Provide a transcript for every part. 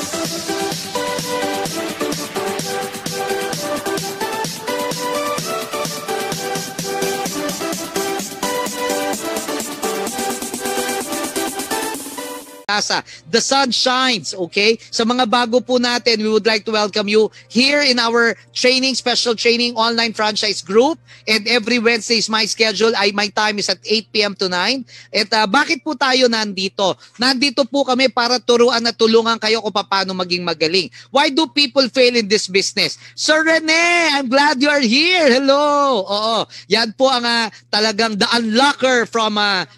The sun shines, okay? Sa mga bago po natin, we would like to welcome you here in our training, special training online franchise group. And every Wednesday is my schedule. My time is at 8 p.m. to 9. At bakit po tayo nandito? Nandito po kami para turuan at tulungan kayo kung paano maging magaling. Why do people fail in this business? Sir Rene, I'm glad you are here. Hello. Oo. Yan po ang talagang the unlocker from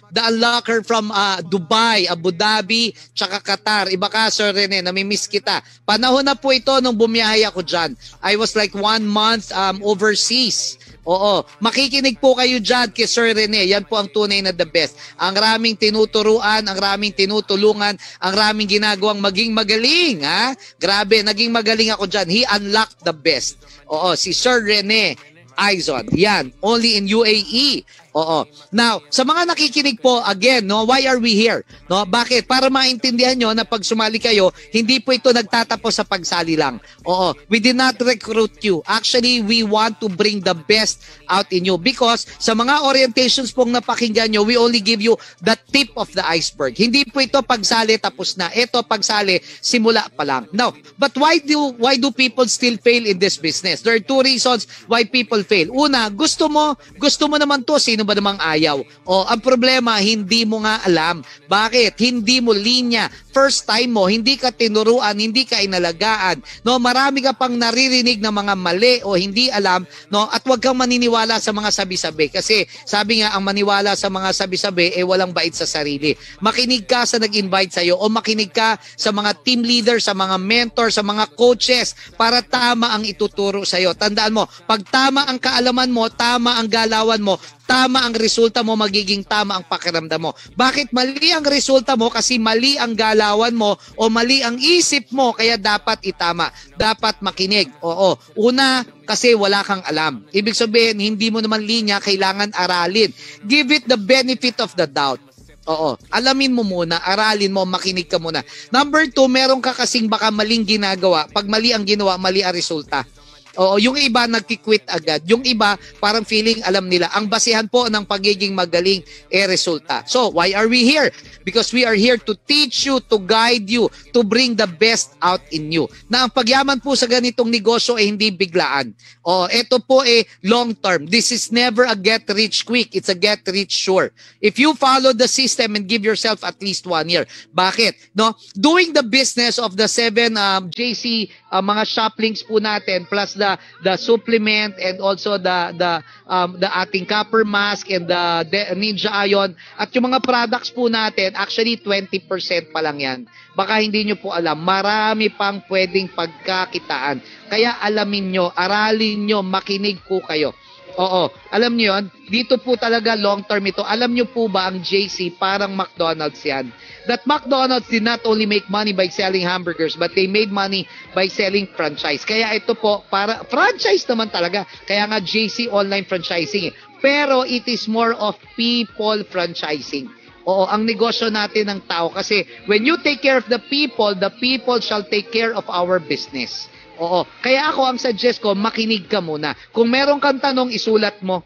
Dubai, Abu Dhabi, tsaka Qatar. Iba ka, Sir Rene, namimiss kita. Panahon na po ito nung bumiyahe ako dyan. I was like 1 month overseas. Oo, makikinig po kayo dyan kay Sir Rene. Yan po ang tunay na the best. Ang raming tinuturuan, ang raming tinutulungan, ang raming ginagawang maging magaling. Ha? Grabe, naging magaling ako dyan. He unlocked the best. Oo, si Sir Rene Aizon. Yan, only in UAE. Oo. Now, sa mga nakikinig po, again, no, why are we here? No, bakit? Para maintindihan nyo na pag sumali kayo, hindi po ito nagtatapos sa pagsali lang. Oo. We did not recruit you. Actually, we want to bring the best out in you because sa mga orientations pong napakinggan nyo, we only give you the tip of the iceberg. Hindi po ito pagsali tapos na. Ito pagsali, simula pa lang. Now, but why do people still fail in this business? There are 2 reasons why people fail. Una, gusto mo naman to, sino ba namang ayaw? O, ang problema, hindi mo nga alam. Bakit? Hindi mo linya. First time mo, hindi ka tinuruan, hindi ka inalagaan. No, marami ka pang naririnig na mga mali o hindi alam, no? At huwag kang maniniwala sa mga sabi-sabi kasi sabi nga ang maniwala sa mga sabi-sabi walang bait sa sarili. Makinig ka sa nag-invite sa iyo o makinig ka sa mga team leader, sa mga mentor, sa mga coaches para tama ang ituturo sa iyo. Tandaan mo, pag tama ang kaalaman mo, tama ang galawan mo, tama ang resulta mo, magiging tama ang pakiramdam mo. Bakit mali ang resulta mo? Kasi mali ang galawan mo o mali ang isip mo, kaya dapat itama. Dapat makinig. Oo. Una, kasi wala kang alam. Ibig sabihin, hindi mo naman linya, kailangan aralin. Give it the benefit of the doubt. Oo. Alamin mo muna, aralin mo, makinig ka muna. Number 2, meron ka kasing baka maling ginagawa. Pag mali ang ginawa, mali ang resulta. Oo, yung iba nagki-quit agad. Yung iba parang feeling alam nila. Ang basihan po ng pagiging magaling resulta. So, why are we here? Because we are here to teach you, to guide you, to bring the best out in you. Na ang pagyaman po sa ganitong negosyo hindi biglaan. O, ito po long term. This is never a get rich quick. It's a get rich sure. If you follow the system and give yourself at least 1 year. Bakit? No? Doing the business of the 7 JC mga shop links po natin plus the supplement and also the ating copper mask and the Ninja Ion at yung mga products po natin, actually 20% pa lang yan. Baka hindi nyo po alam, marami pang pwedeng pagkakitaan. Kaya alamin nyo, aralin nyo, makinig po kayo. Oo, alam nyo yun, dito po talaga long term ito. Alam nyo po ba ang JC parang McDonald's yan? That McDonald's did not only make money by selling hamburgers, but they made money by selling franchise. Kaya ito po, para franchise naman talaga. Kaya nga JC online franchising. Pero it is more of people franchising. Oo, ang negosyo natin ng tao. Kasi when you take care of the people shall take care of our business. Oo, kaya ako ang suggest ko, makinig ka muna. Kung meron kang tanong, isulat mo.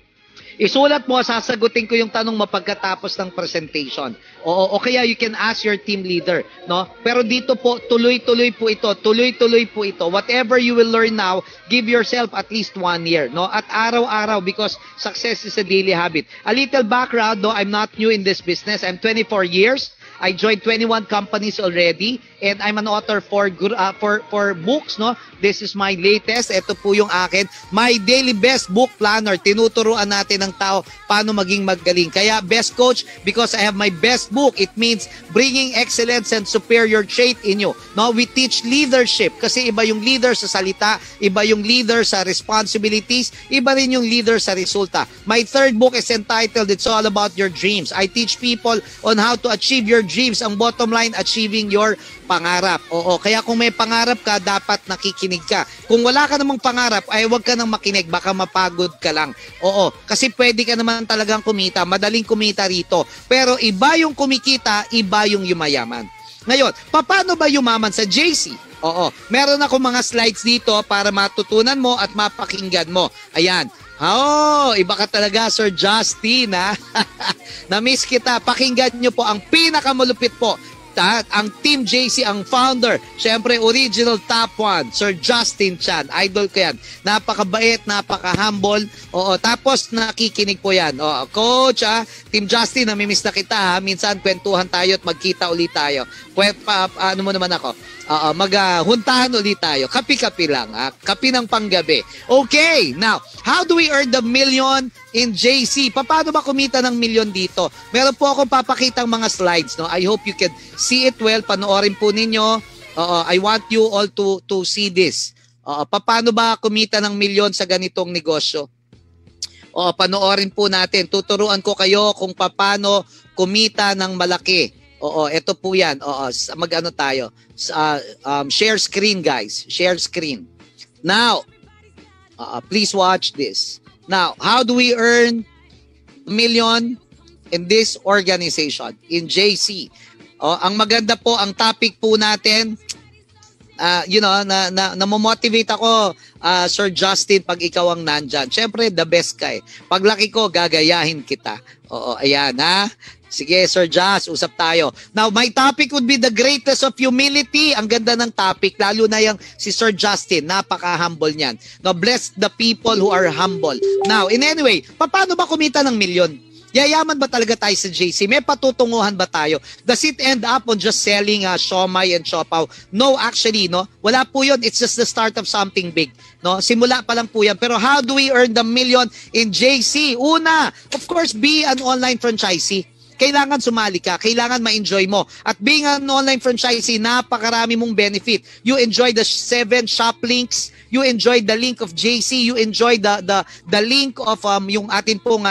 Isulat mo, sasagutin ko yung tanong mo pagkatapos ng presentation. O kaya you can ask your team leader, no? Pero dito po, tuloy-tuloy po ito. Tuloy-tuloy po ito. Whatever you will learn now, give yourself at least 1 year, no? At araw-araw because success is a daily habit. A little background, though I'm not new in this business. I'm 24 years. I joined 21 companies already and I'm an author for books, no? This is my latest. Ito po yung akin. My daily best book planner. Tinuturuan natin ng tao paano maging magaling. Kaya best coach because I have my best book. It means bringing excellence and superior trait in you. No, we teach leadership kasi iba yung leader sa salita, iba yung leader sa responsibilities, iba rin yung leader sa resulta. My third book is entitled It's All About Your Dreams. I teach people on how to achieve your dreams. Ang bottom line, achieving your pangarap. Oo, kaya kung may pangarap ka, dapat nakikinig ka. Kung wala ka namang pangarap, ay huwag ka nang makinig, baka mapagod ka lang. Oo, kasi pwede ka naman talagang kumita, madaling kumita rito. Pero iba yung kumikita, iba yung yumayaman. Ngayon, paano ba yumaman sa JC? Oo, meron ako mga slides dito para matutunan mo at mapakinggan mo. Ayan. Oh, iba ka talaga, Sir Justin, ha? Na-miss kita. Pakinggan nyo po ang pinakamalupit po. Ang Team JC, ang founder, syempre original top 1, Sir Justin Chan. Idol ko yan. Napakabait, napaka-humble. Oo, tapos nakikinig po yan. Oo, Coach, Team Justin, namimiss na kita, ha? Minsan kwentuhan tayo at magkita ulit tayo. Ano mo naman ako? Maghuntahan ulit tayo. Kapi-kapi lang, ha? Kapi ng panggabi. Okay, now, how do we earn the million in JC? Paano ba kumita ng milyon dito? Meron po akong papakitang mga slides, no? I hope you can see it well. Panoorin po ninyo. I want you all to see this. Paano ba kumita ng milyon sa ganitong negosyo? Panoorin po natin. Tuturuan ko kayo kung paano kumita ng malaki. Ito po yan. Mag-ano tayo. Share screen, guys. Share screen. Now, please watch this. Now, how do we earn million in this organization, in JC? Ang maganda po, ang topic po natin, namomotivate ako, Sir Justin, pag ikaw ang nandyan. Siyempre, the best ka eh. Paglaki ko, gagayahin kita. Ayan, ha? Sige, Sir Jas, usap tayo. Now, my topic would be the greatness of humility. Ang ganda ng topic, lalo na yung si Sir Justin. Napaka-humble niyan. Now, bless the people who are humble. Now, in anyway, paano ba kumita ng milyon? Yayaman ba talaga tayo sa JC? May patutunguhan ba tayo? Does it end up on just selling siomai and siopaw? No, actually, no. Wala po yun. It's just the start of something big. No? Simula pa lang po yan. Pero how do we earn the million in JC? Una, of course, be an online franchisee. Kailangan sumali ka, kailangan ma-enjoy mo. At being an online franchisee, napakarami mong benefit. You enjoy the 7 shop links, you enjoy the link of JC, you enjoy the link of yung atin pong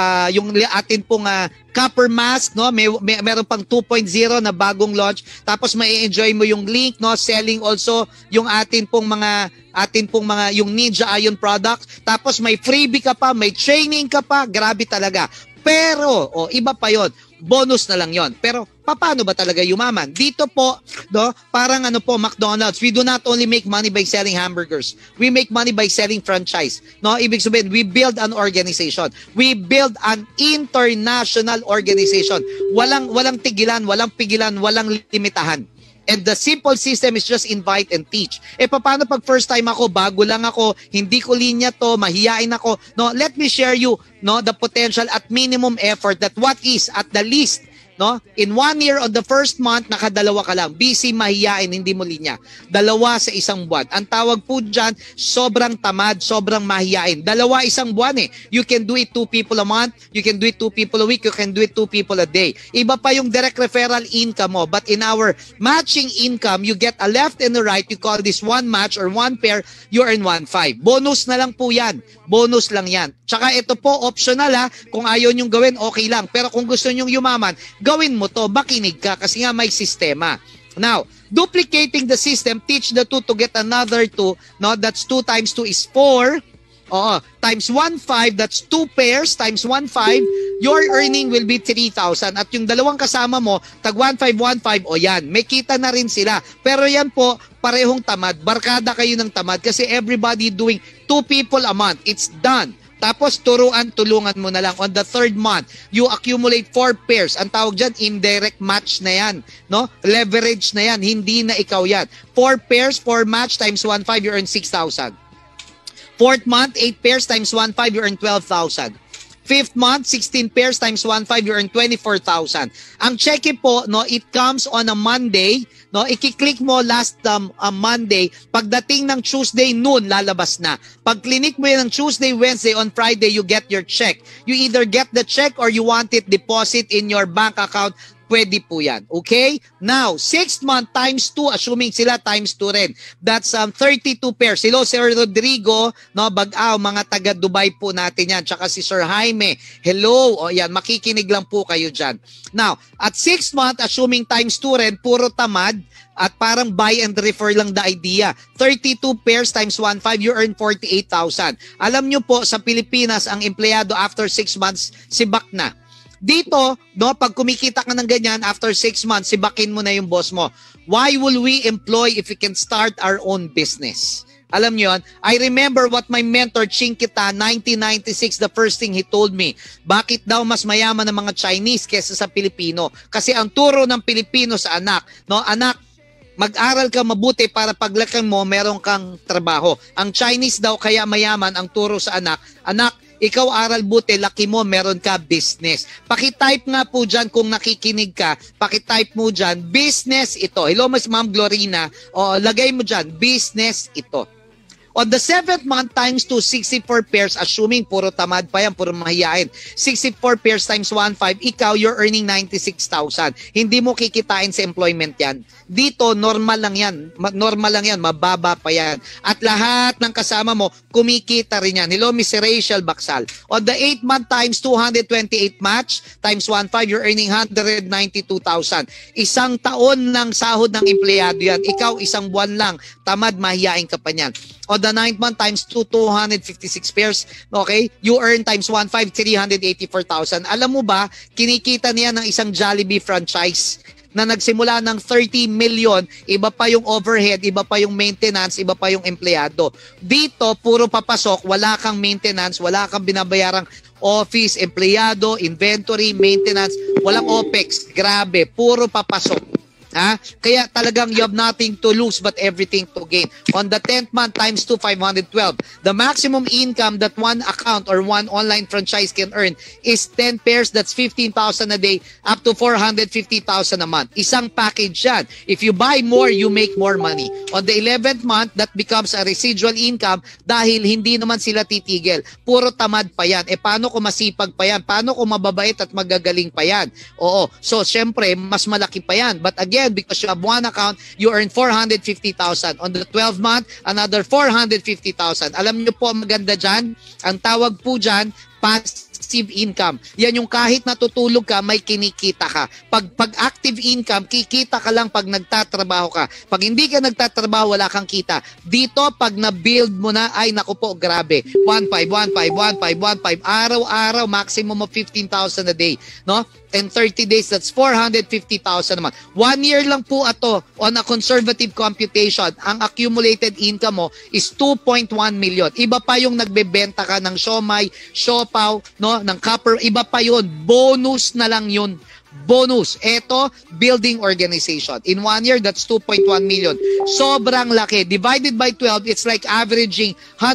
copper mask, no? Meron pang 2.0 na bagong launch. Tapos mai-enjoy mo yung link, no? Selling also yung atin pong mga yung Ninja Ion product. Tapos may freebie ka pa, may training ka pa, grabe talaga. Pero, iba pa yon, bonus na lang yon. Pero, paano ba talaga yumaman? Dito po, no, parang McDonald's, we do not only make money by selling hamburgers. We make money by selling franchise. No, ibig sabihin, we build an organization. We build an international organization. Walang tigilan, walang pigilan, walang limitahan. And the simple system is just invite and teach. Paano pag first time ako, bago lang ako, hindi ko linya to, mahiyain ako. No, let me share you, no, the potential at minimum effort that what is at the least, no, in 1 year on the first month, nakadalawa ka lang. Busy, mahiyain, hindi mo linya. 2 sa isang buwan. Ang tawag po dyan, sobrang tamad, sobrang mahiyain. 2 isang buwan eh. You can do it 2 people a month, you can do it 2 people a week, you can do it 2 people a day. Iba pa yung direct referral income mo. But in our matching income, you get a left and a right. You call this 1 match or 1 pair, you earn 1.5. Bonus na lang po yan. Bonus lang yan. Tsaka ito po, optional ha. Kung ayaw nyong gawin, okay lang. Pero kung gusto nyong yumaman, gawin mo to, makinig ka kasi nga may sistema. Now, duplicating the system, teach the 2 to get another 2. No, that's 2 times 2 is 4. Times 1.5, that's 2 pairs times 1.5, your earning will be 3,000. At yung dalawang kasama mo, tag 1.5, 1.5, yan, may kita na rin sila. Pero yan po, parehong tamad. Barkada kayo ng tamad kasi everybody doing 2 people a month. It's done. Tapos tulungan mo na lang. On the 3rd month, you accumulate 4 pairs. Ang tawag dyan, indirect match na yan. No? Leverage na yan. Hindi na ikaw yan. 4 pairs, 4 match times 1.5, you earn 6,000. 4th month, 8 pairs times 1.5, you earn 12,000. 5th month, 16 pairs times 1.5, you earn 24,000. Ang check-in po, no, it comes on a Monday. No, i-click mo last Monday, pagdating ng Tuesday noon lalabas na. Pag click mo yan ng Tuesday, Wednesday, on Friday you get your check. You either get the check or you want it deposit in your bank account. Pwede po yan. Okay? Now, 6th month times 2, assuming sila times 2 rin. That's 32 pairs. Hello, Sir Rodrigo, no, Bag-aw, mga taga Dubai po natin yan. Tsaka si Sir Jaime. Hello. O yan, makikinig lang po kayo dyan. Now, at 6th month, assuming times 2 rin, puro tamad, at parang buy and refer lang the idea. 32 pairs times 1.5, you earn 48,000. Alam nyo po, sa Pilipinas, ang empleyado after 6 months, sibak na. Dito, no, pag kumikita ka ng ganyan, after 6 months, sibakin mo na yung boss mo. Why will we employ if we can start our own business? Alam niyo yun? I remember what my mentor, Ching Kita, 1996, the first thing he told me, bakit daw mas mayaman ng mga Chinese kesa sa Pilipino? Kasi ang turo ng Pilipino sa anak, no, anak, mag-aral ka mabuti para paglaki mo, meron kang trabaho. Ang Chinese daw kaya mayaman, ang turo sa anak, anak, ikaw aral buti, laki mo, meron ka business. Pakitype nga po dyan kung nakikinig ka, pakitype mo dyan, business ito. Hello, Miss Ma'am Glorina. O, lagay mo dyan, business ito. On the 7th month times 2, 64 pairs, assuming puro tamad pa yan, puro mahiyain. 64 pairs times 1.5, ikaw, you're earning 96,000. Hindi mo kikitain sa employment yan. Dito, normal lang yan. Normal lang yan, mababa pa yan. At lahat ng kasama mo, kumikita rin yan. Hello, Miss Rachel Baksal. On the 8th month times 228 match, times 1.5, you're earning 192,000. Isang taon ng sahod ng empleyado yan. Ikaw, isang buwan lang, tamad, mahiyain ka pa niyan. On the 9th month times 2, 256 pairs, okay? You earn times 1.5, 384,000. Alam mo ba, kinikita niya ng isang Jollibee franchise na nagsimula ng 30 million, iba pa yung overhead, iba pa yung maintenance, iba pa yung empleyado. Dito, puro papasok, wala kang maintenance, wala kang binabayarang office, empleyado, inventory, maintenance, walang OPEX. Grabe, puro papasok. Ha? Kaya talagang you have nothing to lose but everything to gain. On the 10th month times 2, 512. The maximum income that one account or one online franchise can earn is 10 pairs, that's 15,000 a day up to 450,000 a month. Isang package yan. If you buy more, you make more money. On the 11th month, that becomes a residual income dahil hindi naman sila titigil. Puro tamad pa yan. Paano kung masipag pa yan? Paano kung mababait at magagaling pa yan? Oo. So, syempre, mas malaki pa yan. But again, because you have one account, you earn 450,000. On the 12th month, another 450,000. Alam niyo po, maganda dyan, ang tawag po dyan, passive income. Yan yung kahit natutulog ka, may kinikita ka. Pag active income, kikita ka lang pag nagtatrabaho ka. Pag hindi ka nagtatrabaho, wala kang kita. Dito, pag na-build mo na, ay naku po, grabe. 1.5, 1.5, 1.5, 1.5. Araw-araw, maximum of 15,000 a day. No? And 30 days, that's 450,000 naman. 1 year lang po ito on a conservative computation. Ang accumulated income mo is 2.1 million. Iba pa yung nagbebenta ka ng siomai, siopaw, no, ng copper. Iba pa yun. Bonus na lang yun. Bonus. Ito, building organization. In 1 year, that's 2.1 million. Sobrang laki. Divided by 12, it's like averaging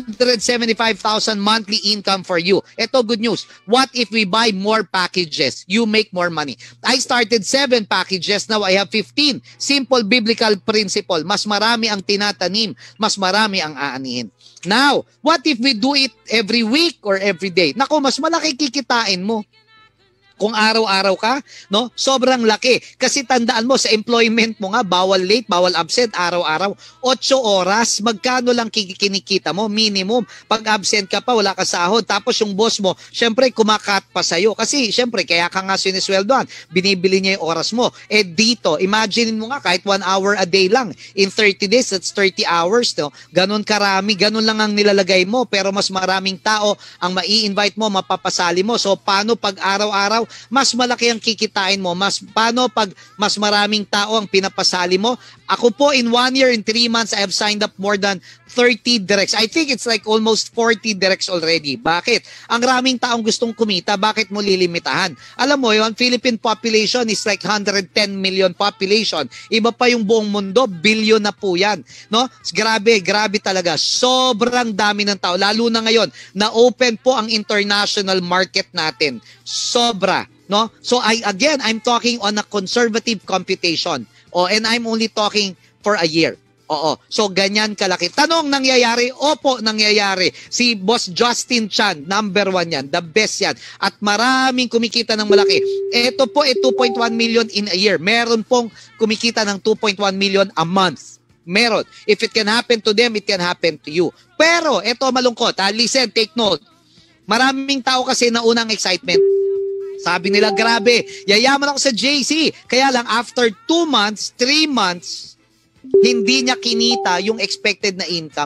175,000 monthly income for you. Ito, good news. What if we buy more packages? You make more money. I started 7 packages. Now I have 15. Simple biblical principle. Mas marami ang tinatanim. Mas marami ang aanihin. Now, what if we do it every week or every day? Nako, mas malaki kikitain mo. Kung araw-araw ka, no? Sobrang laki. Kasi tandaan mo, sa employment mo nga, bawal late, bawal absent, araw-araw. 8 oras, magkano lang kinikita mo? Minimum. Pag absent ka pa, wala ka sahod. Tapos yung boss mo, syempre, kumakat pa sa'yo. Kasi, syempre, kaya ka nga sinisweldoan. Binibili niya yung oras mo. Dito, imagine mo nga, kahit 1 hour a day lang. In 30 days, that's 30 hours, no? Ganon karami, ganon lang ang nilalagay mo. Pero mas maraming tao ang mai-invite mo, mapapasali mo. So, paano pag araw-araw, mas malaki ang kikitain mo. Paano pag mas maraming tao ang pinapasali mo? Ako po, in 1 year, in 3 months, I have signed up more than 30 directs. I think it's like almost 40 directs already. Bakit? Ang raming taong gustong kumita, bakit mo lilimitahan? Alam mo yon, Philippine population is like 110 million population. Iba pa yung buong mundo, billion na po yan. No? Grabe, grabe talaga. Sobrang dami ng tao. Lalo na ngayon, na-open po ang international market natin. Sobra. No? So I'm talking on a conservative computation. And I'm only talking for a year. Oo. So, ganyan kalaki. Tanong, nangyayari? Opo, nangyayari. Si Boss Justin Chan, number 1 yan. The best yan. At maraming kumikita ng malaki. Ito po, 2.1 million in a year. Meron pong kumikita ng 2.1 million a month. Meron. If it can happen to them, it can happen to you. Pero, ito malungkot. Listen, take note. Maraming tao kasi naunang excitement. Sabi nila, grabe, yayaman ako sa JC. Kaya lang, after 2 months, 3 months, hindi niya kinita yung expected na income.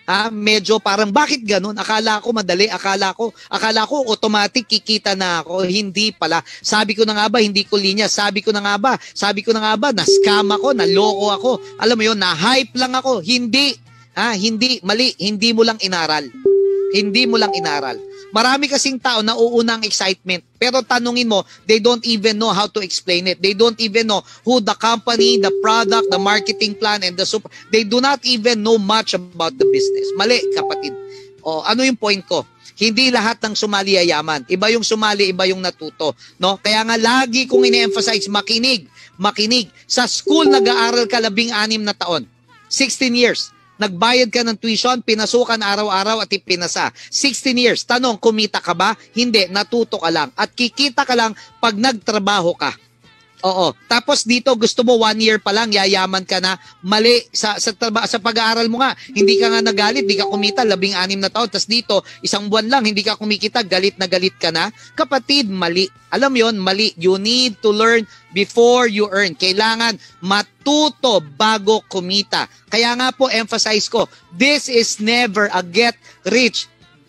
Medyo parang bakit ganun? Akala ko madali, akala ko automatic kikita na ako. Hindi pala. Sabi ko na nga ba, hindi ko linya. Sabi ko na nga ba, na-scam ako, naloko ako. Alam mo yun, na-hype lang ako. Hindi. Hindi, mali. Hindi mo lang inaral. Hindi mo lang inaral. Marami kasing tao na uuna ang excitement. Pero tanungin mo, they don't even know how to explain it. They don't even know who the company, the product, the marketing plan, and they do not even know much about the business. Mali, kapatid. Ano yung point ko? Hindi lahat ng sumali ay yaman. Iba yung sumali, iba yung natuto. No? Kaya nga lagi kong ine-emphasize, makinig. Sa school, nag-aaral ka 16 na taon. 16 years. Nagbayad ka ng tuition, pinasukan araw-araw at ipinasa. 16 years. Tanong, kumita ka ba? Hindi, natuto ka lang. At kikita ka lang pag nagtrabaho ka. Oo. Tapos dito gusto mo 1 year pa lang, yayaman ka na. Mali. Sa pag-aaral mo nga, hindi ka nga nagalit, hindi ka kumita, 16 na taon. Tapos dito, 1 buwan lang, hindi ka kumikita, galit na galit ka na. Kapatid, mali. Alam mo yun, mali. You need to learn before you earn. Kailangan matuto bago kumita. Kaya nga po, emphasize ko, this is never a get rich.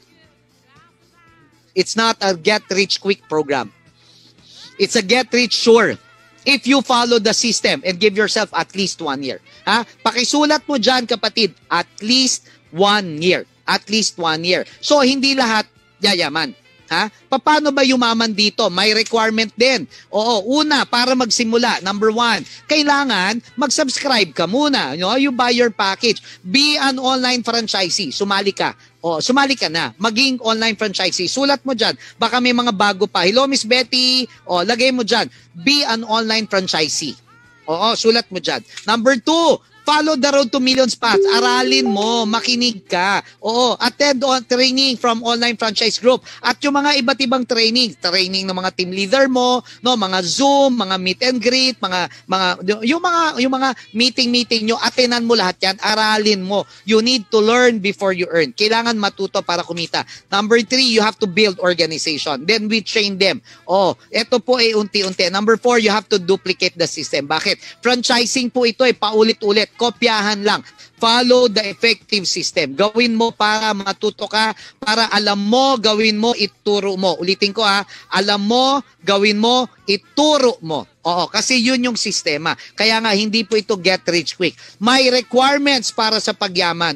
It's not a get rich quick program. It's a get rich sure. If you follow the system and give yourself at least 1 year. Pakisulat mo dyan, kapatid, at least 1 year. At least 1 year. So, hindi lahat yayaman. Paano ba yumaman dito? May requirement din. Oo, una, para magsimula, number 1, kailangan mag-subscribe ka muna. You buy your package. Be an online franchisee. Sumali ka. Sumali ka na. Maging online franchisee. Sulat mo dyan. Baka may mga bago pa. Hello, Miss Betty. Lagay mo dyan. Be an online franchisee. Sulat mo dyan. Number 2, follow the road to millions path. Aralin mo, makinig ka. Attend on training from online franchise group. At yung mga iba't ibang training ng mga team leader mo, no, mga Zoom, mga meet and greet, yung mga meeting nyo, attenan mo lahat yan, aralin mo. You need to learn before you earn. Kailangan matuto para kumita. Number 3, you have to build organization. Then we train them. Ito po ay unti-unti. Number 4, you have to duplicate the system. Bakit? Franchising po ito ay paulit-ulit. Kopyahan lang. Follow the effective system. Gawin mo para matuto ka, para alam mo, gawin mo, ituro mo. Ulitin ko alam mo, gawin mo, ituro mo. Kasi yun yung sistema. Kaya nga, hindi po ito get rich quick. May requirements para sa pagyaman.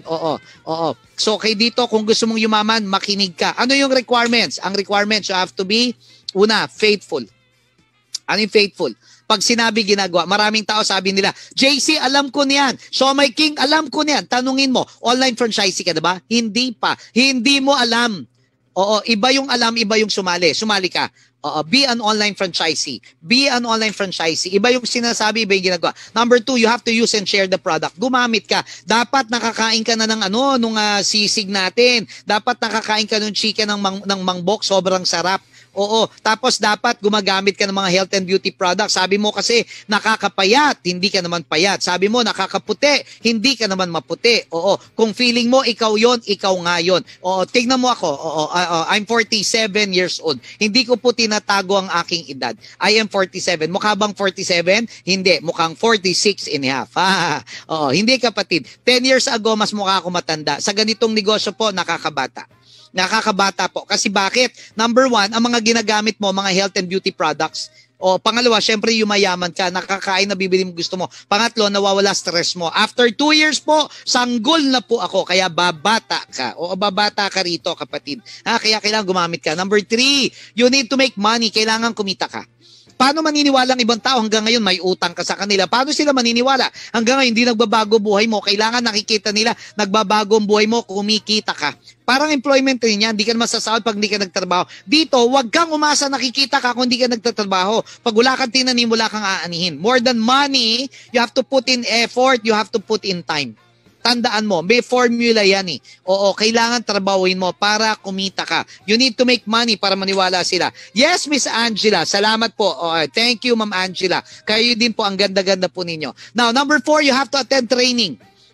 So, kay dito, kung gusto mong yumaman, makinig ka. Ano yung requirements? Ang requirements, you have to be, una, faithful. Ano yung faithful? Pag sinabi, ginagawa. Maraming tao sabi nila, JC, alam ko niyan. Shomai King, alam ko niyan. Tanungin mo, online franchisee ka, diba? Hindi pa. Hindi mo alam. Iba yung alam, iba yung sumali. Sumali ka. Be an online franchisee. Be an online franchisee. Iba yung sinasabi, iba yung ginagawa. Number 2, you have to use and share the product. Gumamit ka. Dapat nakakain ka na ng nung sisig natin. Dapat nakakain ka ng chicken ng mangbok. Sobrang sarap. Tapos dapat gumagamit ka ng mga health and beauty products. Sabi mo kasi nakakapayat, hindi ka naman payat. Sabi mo nakakaputi, hindi ka naman maputi. Kung feeling mo ikaw yon, ikaw nga yon. Tignan mo ako. I'm 47 years old. Hindi ko po tinatago ang aking edad. I am 47. Mukha bang 47? Hindi. Mukhang 46 and a half. Hindi, kapatid. 10 years ago, mas mukha ako matanda. Sa ganitong negosyo po, nakakabata. Nakakabata po. Kasi bakit? Number 1, ang mga ginagamit mo, mga health and beauty products. Pangalawa, syempre yumayaman ka, nakakain na bibili mo gusto mo. Pangatlo, nawawala stress mo. After 2 years po, sanggol na po ako, kaya babata ka. Babata ka rito, kapatid. Kaya kailangan gumamit ka. Number 3, you need to make money. Kailangan kumita ka. Paano maniniwala ang ibang tao hanggang ngayon may utang ka sa kanila? Paano sila maniniwala? Hanggang ngayon hindi nagbabago buhay mo. Kailangan nakikita nila nagbabago ang buhay mo, kumikita ka. Parang employment rin yan. Hindi ka naman sasahod pag hindi ka nagtatrabaho. Dito, wag kang umasa nakikita ka kung hindi ka nagtatrabaho. Pag wala kang tinanim, wala kang aanihin. More than money, you have to put in effort, you have to put in time. Tandaan mo, may formula yan eh. Kailangan trabahuin mo para kumita ka. You need to make money para maniwala sila. Yes, Miss Angela, salamat po. Thank you, Ma'am Angela. Kayo din po, ang ganda-ganda po ninyo. Now, number 4, you have to attend training.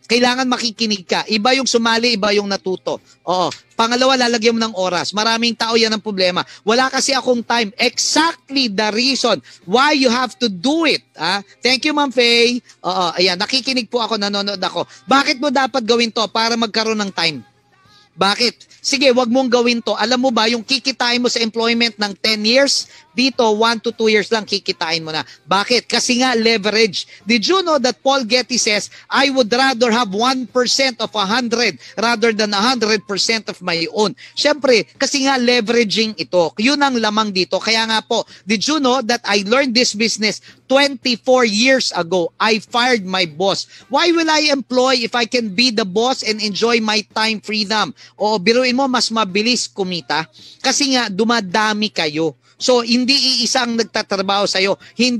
Kailangan makikinig ka. Iba yung sumali, iba yung natuto. Oo. Pangalawa, lalagyan mo ng oras. Maraming tao yan ang problema. Wala kasi akong time. Exactly the reason why you have to do it. Thank you, Ma'am Faye. Oo, ayan. Nakikinig po ako, nanonood ako. Bakit mo dapat gawin to para magkaroon ng time? Bakit? Sige, wag mong gawin to. Alam mo ba, yung kikitain mo sa employment ng 10 years, dito 1 to 2 years lang kikitain mo na. Bakit? Kasi nga leverage. Did you know that Paul Getty says, I would rather have 1% of 100 rather than 100% of my own. Siyempre, kasi nga leveraging ito. Yun ang lamang dito. Kaya nga po, did you know that I learned this business 24 years ago? I fired my boss. Why will I employ if I can be the boss and enjoy my time freedom? O biruin mo, mas mabilis kumita. Kasi nga, dumadami kayo. So, hindi iisa ang nagtatrabaho sa'yo.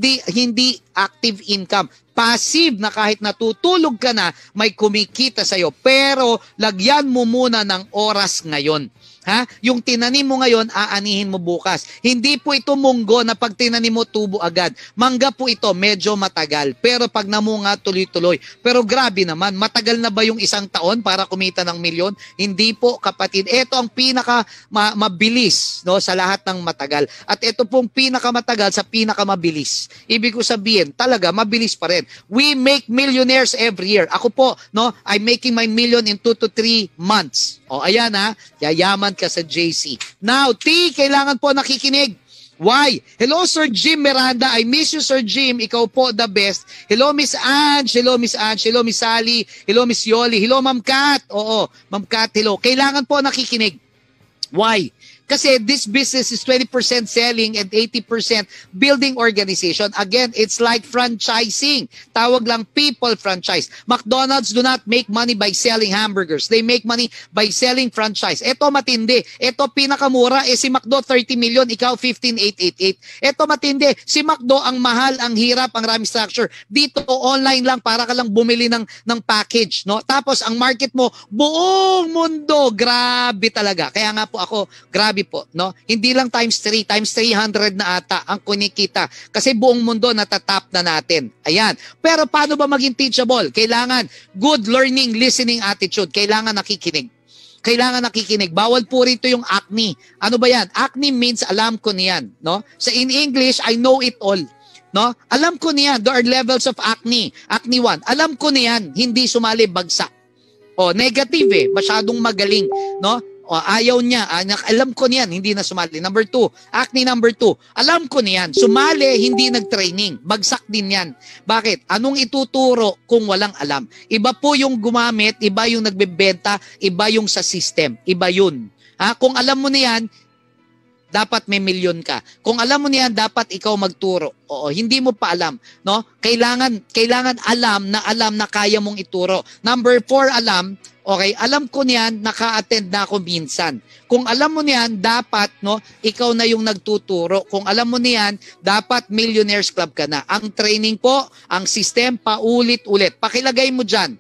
Hindi active income. Passive na kahit natutulog ka na, may kumikita sa'yo. Pero, lagyan mo muna ng oras ngayon. Yung tinanim mo ngayon, aanihin mo bukas. Hindi po ito munggo na pag tinanim mo, tubo agad. Mangga po ito, medyo matagal. Pero pag namunga, tuloy-tuloy. Pero grabe naman, matagal na ba yung 1 taon para kumita ng milyon? Hindi po, kapatid. Ito ang pinaka mabilis, no, sa lahat ng matagal. At ito pong pinakamatagal sa pinakamabilis. Ibig ko sabihin, talaga, mabilis pa rin. We make millionaires every year. Ako po, no, I'm making my million in 2 to 3 months. O, ayan yayaman ka sa JC. Now, T, kailangan po nakikinig. Why? Hello, Sir Jim Miranda. I miss you, Sir Jim. Ikaw po, the best. Hello, Miss Ange. Hello, Miss Ange. Hello, Miss Sally. Hello, Miss Yoli. Hello, Ma'am Kat. Oo, Ma'am Kat, hello. Kailangan po nakikinig. Why? Kasi this business is 20% selling and 80% building organization. Again, it's like franchising. Tawag lang people franchise. McDonald's do not make money by selling hamburgers. They make money by selling franchise. Ito matindi. Ito pinakamura. Si McDo 30 million, ikaw 15,888. Ito matindi. Si McDo ang mahal, ang hirap, ang rami structure. Dito online lang para ka lang bumili ng package. No? Tapos ang market mo, buong mundo. Grabe talaga. Kaya nga po ako, grabe po, no? Hindi lang times 3, times 300 na ata ang kunikita. Kasi buong mundo natatap na natin. Ayan. Pero paano ba maging teachable? Kailangan good learning, listening attitude. Kailangan nakikinig. Kailangan nakikinig. Bawal po rito yung acne. Ano ba yan? Acne means alam ko niyan, no? So in English, I know it all. No? Alam ko niyan. There are levels of acne. Acne 1. Alam ko niyan. Hindi sumali, bagsak. O, negative masyadong magaling, no? O, ayaw niya, alam ko niyan, hindi na sumali. Number 2, acne number 2, alam ko niyan, sumali, hindi nag-training, bagsak din yan. Bakit? Anong ituturo kung walang alam? Iba po yung gumamit, iba yung nagbebenta, iba yung sa system, iba yun. Kung alam mo niyan, dapat may milyon ka. Kung alam mo niyan, dapat ikaw magturo. Oo, hindi mo pa alam, no? Kailangan alam na kaya mong ituro. Number 4, alam. Okay, alam ko niyan, naka-attend na ako minsan. Kung alam mo niyan, dapat, no, ikaw na yung nagtuturo. Kung alam mo niyan, dapat Millionaires Club ka na. Ang training po, ang system, paulit-ulit. Pakilagay mo dyan,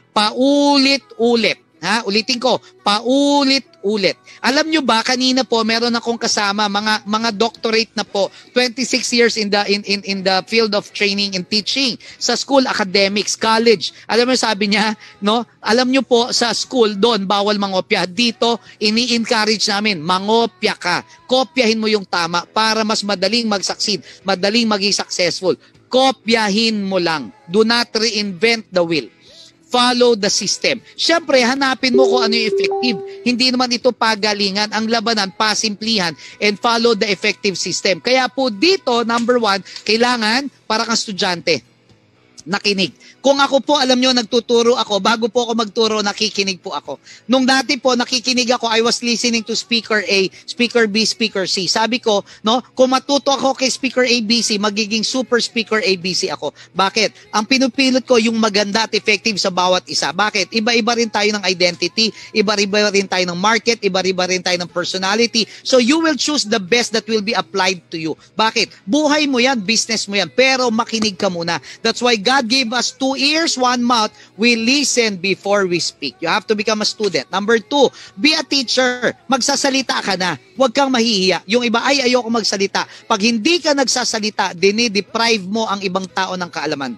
paulit-ulit. Ulitin ko, paulit-ulit. Alam nyo ba, kanina po meron akong kasama mga doctorate na po, 26 years in the field of training and teaching sa school, academics, college. Alam mo sabi niya, no? Alam nyo po sa school doon bawal mangopya. Dito ini-encourage namin, mangopya ka. Kopyahin mo yung tama para mas madaling mag-succeed, madaling maging successful. Kopyahin mo lang. Do not reinvent the wheel. Follow the system. Siyempre, hanapin mo kung ano yung effective. Hindi naman ito pagalingan. Ang labanan, pasimplihan, and follow the effective system. Kaya po dito, number 1, kailangan, para kang estudyante, nakinig. Kung ako po, alam nyo, nagtuturo ako, bago po ako magturo, nakikinig po ako. Nung dati po, nakikinig ako, I was listening to Speaker A, Speaker B, Speaker C. Sabi ko, no, kung matuto ako kay Speaker ABC, magiging Super Speaker ABC ako. Bakit? Ang pinupilit ko, yung maganda at effective sa bawat isa. Bakit? Iba-iba rin tayo ng identity, iba-iba rin tayo ng market, iba-iba rin tayo ng personality. So you will choose the best that will be applied to you. Bakit? Buhay mo yan, business mo yan, pero makinig ka muna. That's why God gave us 2 ears, 1 mouth. We listen before we speak. You have to become a student. Number 2, be a teacher. Magsasalita ka na. Huwag kang mahihiya. Yung iba, ay, ayoko magsalita. Pag hindi ka nagsasalita, dinideprive mo ang ibang tao ng kaalaman.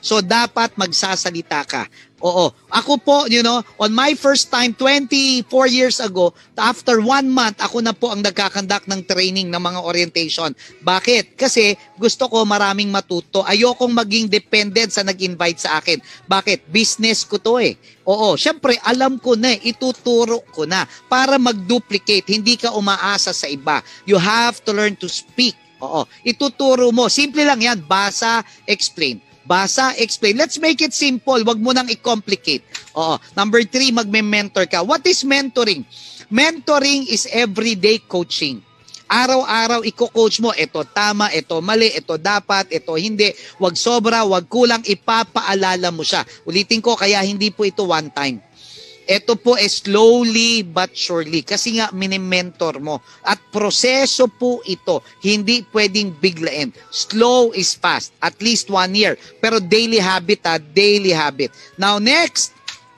So dapat magsasalita ka. Oo. Ako po, on my first time 24 years ago, after 1 month, ako na po ang nagkakandak ng training ng mga orientation. Bakit? Kasi gusto ko maraming matuto. Ayokong maging dependent sa nag-invite sa akin. Bakit? Business ko to eh. Oo, syempre alam ko na, ituturo ko na para mag-duplicate. Hindi ka umaasa sa iba. You have to learn to speak. Oo, ituturo mo. Simple lang yan. Basa, explain. Basa, explain. Let's make it simple. Wag mo nang i-complicate. Oo. Number 3, magme-mentor ka. What is mentoring? Mentoring is everyday coaching. Araw-araw i-coach mo, ito tama, ito mali, ito dapat, ito hindi. Wag sobra, wag kulang, ipapaalala mo siya. Ulitin ko, kaya hindi po ito one time. Ito po slowly but surely kasi nga mini-mentor mo. At proseso po ito, hindi pwedeng biglain. Slow is fast, at least 1 year. Pero daily habit daily habit. Now next,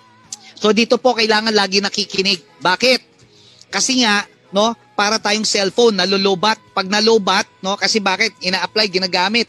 so dito po kailangan lagi nakikinig. Bakit? Kasi nga, para tayong cellphone, nalolobat. Pag nalobat, kasi bakit? Ina-apply, ginagamit,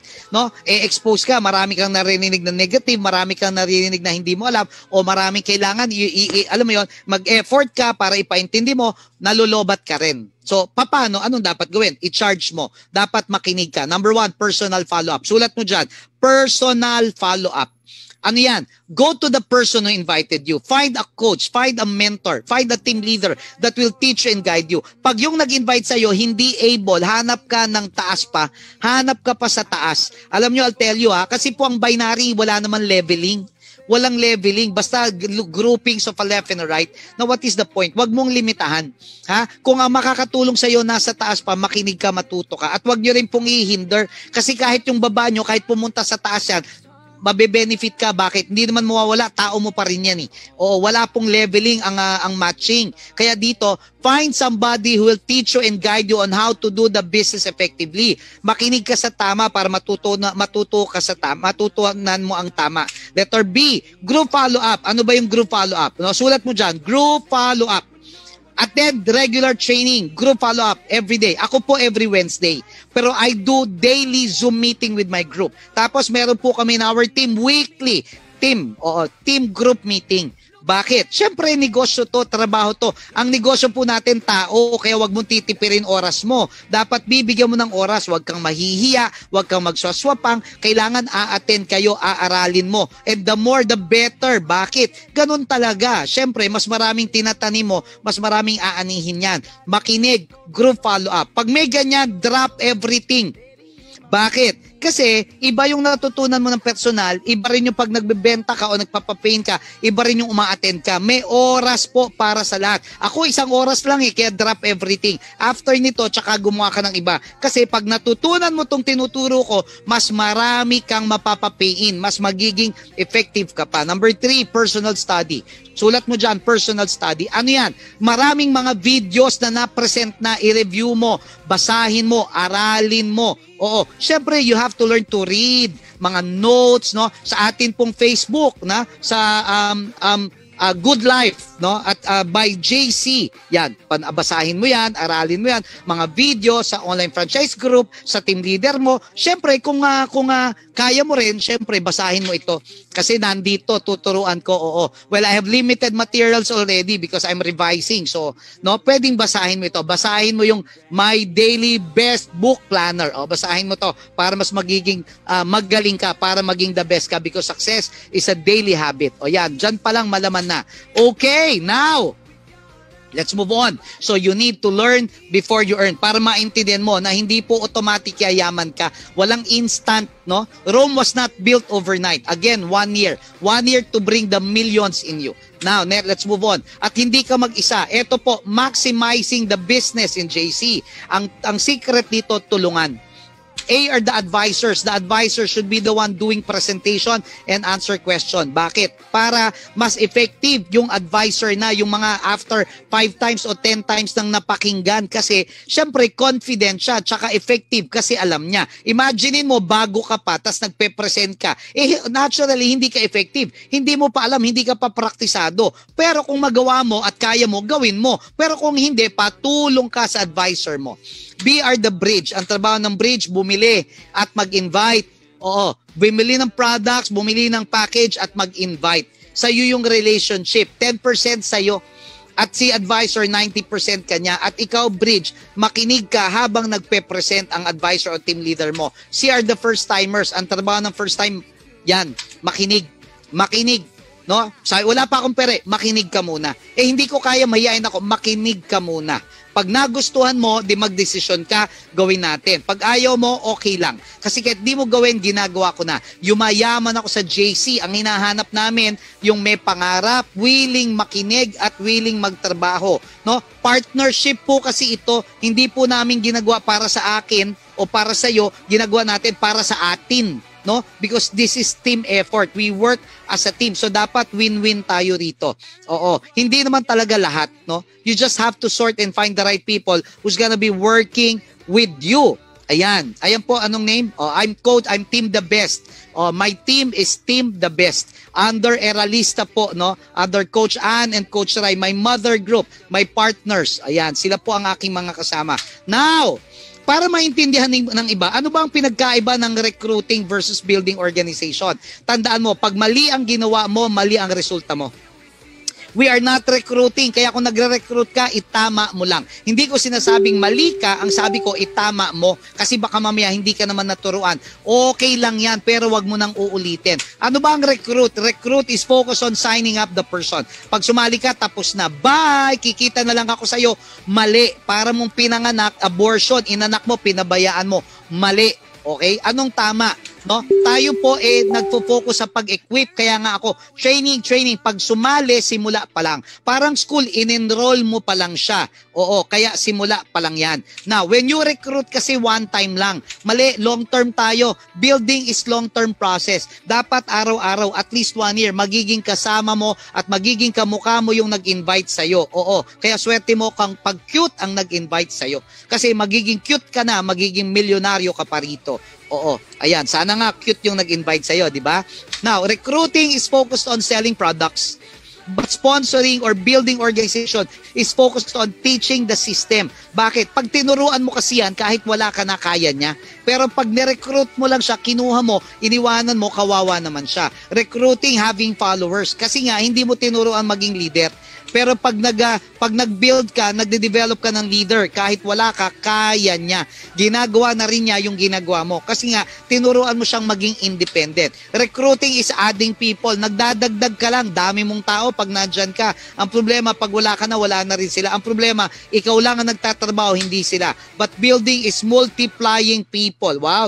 expose ka, marami kang narinig na negative, marami kang narinig na hindi mo alam, o maraming kailangan, alam mo yon, mag-effort ka para ipaintindi mo, nalolobat ka rin. So, paano? Anong dapat gawin? I-charge mo. Dapat makinig ka. Number 1, personal follow-up. Sulat mo dyan, personal follow-up. Ano yan? Go to the person who invited you. Find a coach, find a mentor, find a team leader that will teach you and guide you. Pag yung nag-invite sa'yo, hindi able, hanap ka ng taas pa, hanap ka pa sa taas. Alam nyo, I'll tell you kasi po ang binary, wala naman leveling. Walang leveling, basta groupings of a left and a right. Now, what is the point? Wag mong limitahan. Kung ang makakatulong sa'yo nasa taas pa, makinig ka, matuto ka. At wag nyo rin pong i-hinder. Kasi kahit yung baba nyo, kahit pumunta sa taas yan, mabe-benefit ka. Bakit? Hindi naman mawawala, tao mo pa rin yan eh. Oo, wala pong leveling ang matching. Kaya dito, find somebody who will teach you and guide you on how to do the business effectively. Makinig ka sa tama para matutunan mo ang tama. Letter B, group follow-up. Ano ba yung group follow-up? Sulat mo dyan, group follow-up. Attend regular training, group follow-up every day. Ako po every Wednesday. Pero I do daily Zoom meeting with my group. Tapos meron po kami na our team weekly team group meeting. Bakit? Siyempre, negosyo to, trabaho to. Ang negosyo po natin, tao, kaya wag mong titipirin oras mo. Dapat bibigyan mo ng oras, wag kang mahihiya, wag kang magswaswapang. Kailangan a-attend kayo, aaralin mo. And the more, the better. Bakit? Ganun talaga. Siyempre, mas maraming tinatanim mo, mas maraming aanihin yan. Makinig, group follow-up. Pag may ganyan, drop everything. Bakit? Kasi iba yung natutunan mo ng personal, iba rin yung pag nagbebenta ka o nagpapapain ka, iba rin yung uma-attend ka. May oras po para sa lahat. Ako 1 oras lang kaya drop everything. After nito, tsaka gumawa ka ng iba. Kasi pag natutunan mo tong tinuturo ko, mas marami kang mapapapain, mas magiging effective ka pa. Number 3, personal study. Sulat mo dyan, personal study. Ano yan? Maraming mga videos na na-present na, i-review mo, basahin mo, aralin mo. Oo, syempre you have to learn to read mga notes sa atin pong Facebook sa Good Life at by JC. Yan, basahin mo yan, aralin mo yan, mga video sa online franchise group, sa team leader mo. Syempre kung kaya mo rin, syempre basahin mo ito kasi nandito tuturuan ko. Well, I have limited materials already because I'm revising. So, pwedeng basahin mo ito. Basahin mo yung My Daily Best Book Planner. Basahin mo to para mas magiging magaling ka, para maging the best ka because success is a daily habit. Yan, dyan pa lang malaman na. Okay, now, let's move on. So you need to learn before you earn para maintindihan mo na hindi po automatic yayaman ka. Walang instant, Rome was not built overnight. Again, 1 year. 1 year to bring the millions in you. Now, let's move on. At hindi ka mag-isa. Ito po, maximizing the business in JC. Ang secret dito, tulungan. A are the advisors. The advisor should be the one doing presentation and answer question. Bakit? Para mas effective yung advisor na, yung mga after 5 times o 10 times nang napakinggan kasi syempre confident siya tsaka effective kasi alam niya. Imaginein mo bago ka pa tas nagpe-present ka. Naturally hindi ka effective. Hindi mo pa alam, hindi ka pa praktisado. Pero kung magawa mo at kaya mo, gawin mo. Pero kung hindi, patulong ka sa advisor mo. B are the bridge. Ang trabaho ng bridge, bumili at mag-invite. Oo, bumili ng products, bumili ng package at mag-invite. Sa'yo yung relationship, 10% sa'yo. At si advisor, 90% kanya. At ikaw, Bridge, makinig ka habang nagpe-present ang advisor o team leader mo. See are the first timers. Ang trabaho ng first time, yan, makinig. Makinig. No? Wala pa akong pere, makinig ka muna. Hindi ko kaya, mahihain ako, makinig ka muna. Pag nagustuhan mo, di magdesisyon ka, gawin natin. Pag ayaw mo, okay lang. Kasi kahit di mo gawin, ginagawa ko na. Yumayaman ako sa JC. Ang hinahanap namin, yung may pangarap, willing makinig at willing magtrabaho. No? Partnership po kasi ito, hindi po namin ginagawa para sa akin o para sa iyo, ginagawa natin para sa atin. No? Because this is team effort. We work as a team. So dapat win-win tayo rito. Oo. Hindi naman talaga lahat, no? You just have to sort and find the right people who's gonna be working with you. Ayan. Ayan po, anong name? I'm Team The Best. My team is Team The Best. Under Eralista po, no? Under Coach Ann and Coach Rai, my mother group, my partners. Ayan, sila po ang aking mga kasama. Now, para maintindihan ng iba, ano ba ang pinagkaiba ng recruiting versus building organization? Tandaan mo, pag mali ang ginawa mo, mali ang resulta mo. We are not recruiting. Kaya kung nagre-recruit ka, itama mo lang. Hindi ko sinasabing mali ka, ang sabi ko, itama mo. Kasi baka mamaya hindi ka naman naturuan. Okay lang yan, pero wag mo nang uulitin. Ano ba ang recruit? Recruit is focus on signing up the person. Pag sumali ka, tapos na. Bye! Kikita na lang ako sa'yo. Mali. Para mong pinanganak, abortion, inanak mo, pinabayaan mo. Mali. Okay? Anong tama? No? Tayo po nagfo-focus sa pag-equip, kaya nga ako training, pag sumali simula pa lang. Parang school, in-enroll mo pa lang siya. Oo, kaya simula pa lang yan. Now, when you recruit kasi one time lang. Mali, long term tayo. Building is long term process. Dapat araw-araw, at least 1 year, magiging kasama mo at magiging kamukha mo yung nag-invite sa'yo. Oo, kaya swerte mo kang pag-cute ang nag-invite sa'yo. Kasi magiging cute ka na, magiging milyonaryo ka pa rito. Oo, ayan, sana nga cute yung nag-invite sa'yo, di ba? Now, recruiting is focused on selling products. But sponsoring or building organization is focused on teaching the system. Bakit? Pag tinuruan mo kasi yan, kahit wala ka na, kaya niya. Pero pag nirecruit mo lang siya, kinuha mo, iniwanan mo, kawawa naman siya. Recruiting, having followers. Kasi nga, hindi mo tinuruan maging leader. Pero pag nag-build ka, nagde-develop ka ng leader, kahit wala ka, kaya niya. Ginagawa na rin niya yung ginagawa mo. Kasi nga, tinuruan mo siyang maging independent. Recruiting is adding people. Nagdadagdag ka lang, dami mong tao pag nandyan ka. Ang problema, pag wala ka na, wala na rin sila. Ang problema, ikaw lang ang nagtatrabaho, hindi sila. But building is multiplying people. Wow!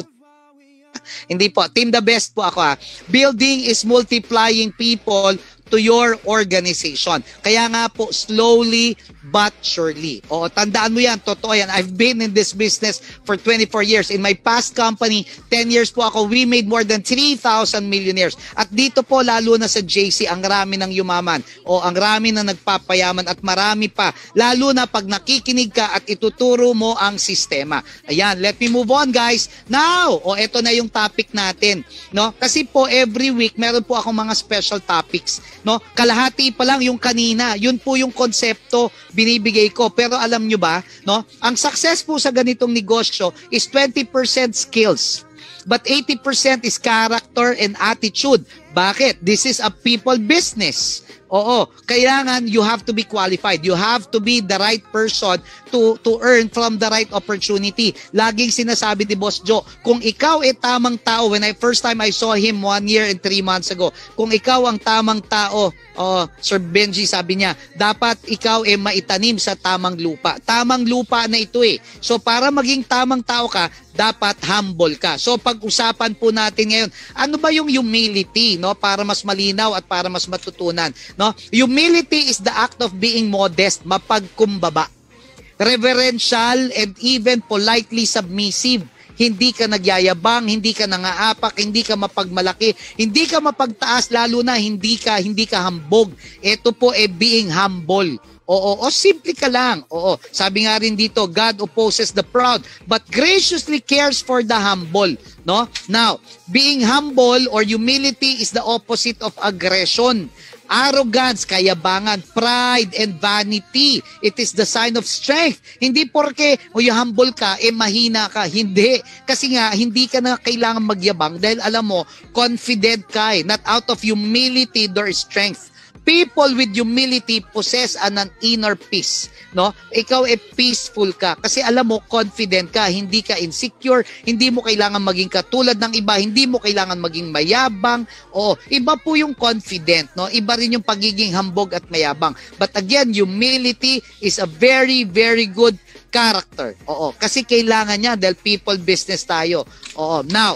Hindi po. Team The Best po ako ha. Building is multiplying people to your organization. Kaya nga po, slowly but surely. O, tandaan mo yan, totoo yan. I've been in this business for 24 years. In my past company, 10 years po ako, we made more than 3,000 millionaires. At dito po, lalo na sa JC, ang rami ng yumaman. O, ang rami na nagpapayaman at marami pa. Lalo na pag nakikinig ka at ituturo mo ang sistema. Ayan, let me move on guys. Now, eto na yung topic natin. No? Kasi po, every week, meron po akong mga special topics. No? Kalahati pa lang yung kanina. Yun po yung konsepto binibigay ko. Pero alam nyo ba, no? Ang success po sa ganitong negosyo is 20% skills. But 80% is character and attitude. Bakit? This is a people business. Oo, kailangan you have to be qualified. You have to be the right person to earn from the right opportunity. Laging sinasabi ni Boss Joe, kung ikaw tamang tao, when first time I saw him 1 year and 3 months ago, kung ikaw ang tamang tao, Sir Benji sabi niya, dapat ikaw maitanim sa tamang lupa. Tamang lupa na ito So para maging tamang tao ka, dapat humble ka. So pag-usapan po natin ngayon, ano ba yung humility, no? Para mas malinaw at para mas matutunan, no? Humility is the act of being modest, mapagkumbaba, reverential, and even politely submissive. Hindi ka nagyayabang, hindi ka nangaapak, hindi ka mapagmalaki, hindi ka mapagtaas, lalo na hindi ka hambog. Ito po being humble. O simple ka lang. Sabi nga rin dito, God opposes the proud, but graciously cares for the humble. No? Now, being humble or humility is the opposite of aggression. Arrogance, kayabangan, pride, and vanity. It is the sign of strength. Hindi porke humble ka, mahina ka. Hindi. Kasi nga, hindi ka na kailangan magyabang dahil alam mo, confident ka eh. Not out of humility, there is strength. People with humility possess an inner peace, no? Ikaw peaceful ka kasi alam mo confident ka, hindi ka insecure, hindi mo kailangan maging katulad ng iba, hindi mo kailangan maging mayabang. O iba po yung confident, no? Iba rin yung pagiging hambog at mayabang. But again, humility is a very very good character. Oo, kasi kailangan niya dahil people business tayo. Oo, now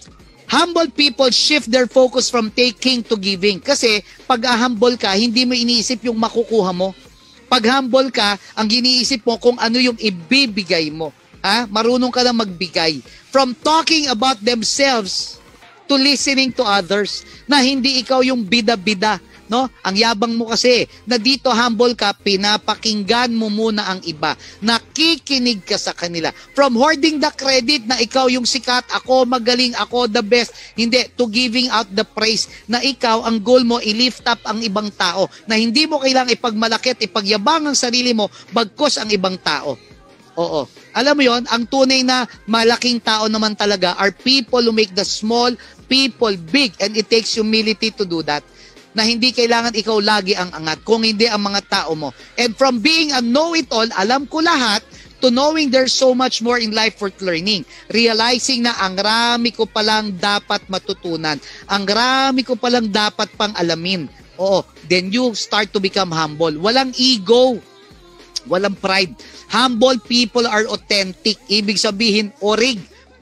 humble people shift their focus from taking to giving. Kasi pag humble ka, hindi mo iniisip yung makukuha mo. Pag humble ka, ang iniisip mo kung ano yung ibibigay mo. Ha? Marunong ka na magbigay. From talking about themselves to listening to others, na hindi ikaw yung bida-bida. No? Ang yabang mo kasi na dito humble ka, pinapakinggan mo muna ang iba, nakikinig ka sa kanila. From hoarding the credit na ikaw yung sikat, ako magaling, ako the best, hindi, to giving out the praise na ikaw, ang goal mo, i-lift up ang ibang tao, na hindi mo kailangang ipagmalaki at ipagyabang ang sarili mo, bagkos ang ibang tao. Oo. Alam mo yon, ang tunay na malaking tao naman talaga are people who make the small people big, and it takes humility to do that. Na hindi kailangan ikaw lagi ang angat, kung hindi ang mga tao mo. And from being a know-it-all, alam ko lahat, to knowing there's so much more in life worth learning. Realizing na ang rami ko palang dapat matutunan. Ang rami ko palang dapat pang alamin. Oo, then you start to become humble. Walang ego. Walang pride. Humble people are authentic. Ibig sabihin, orig,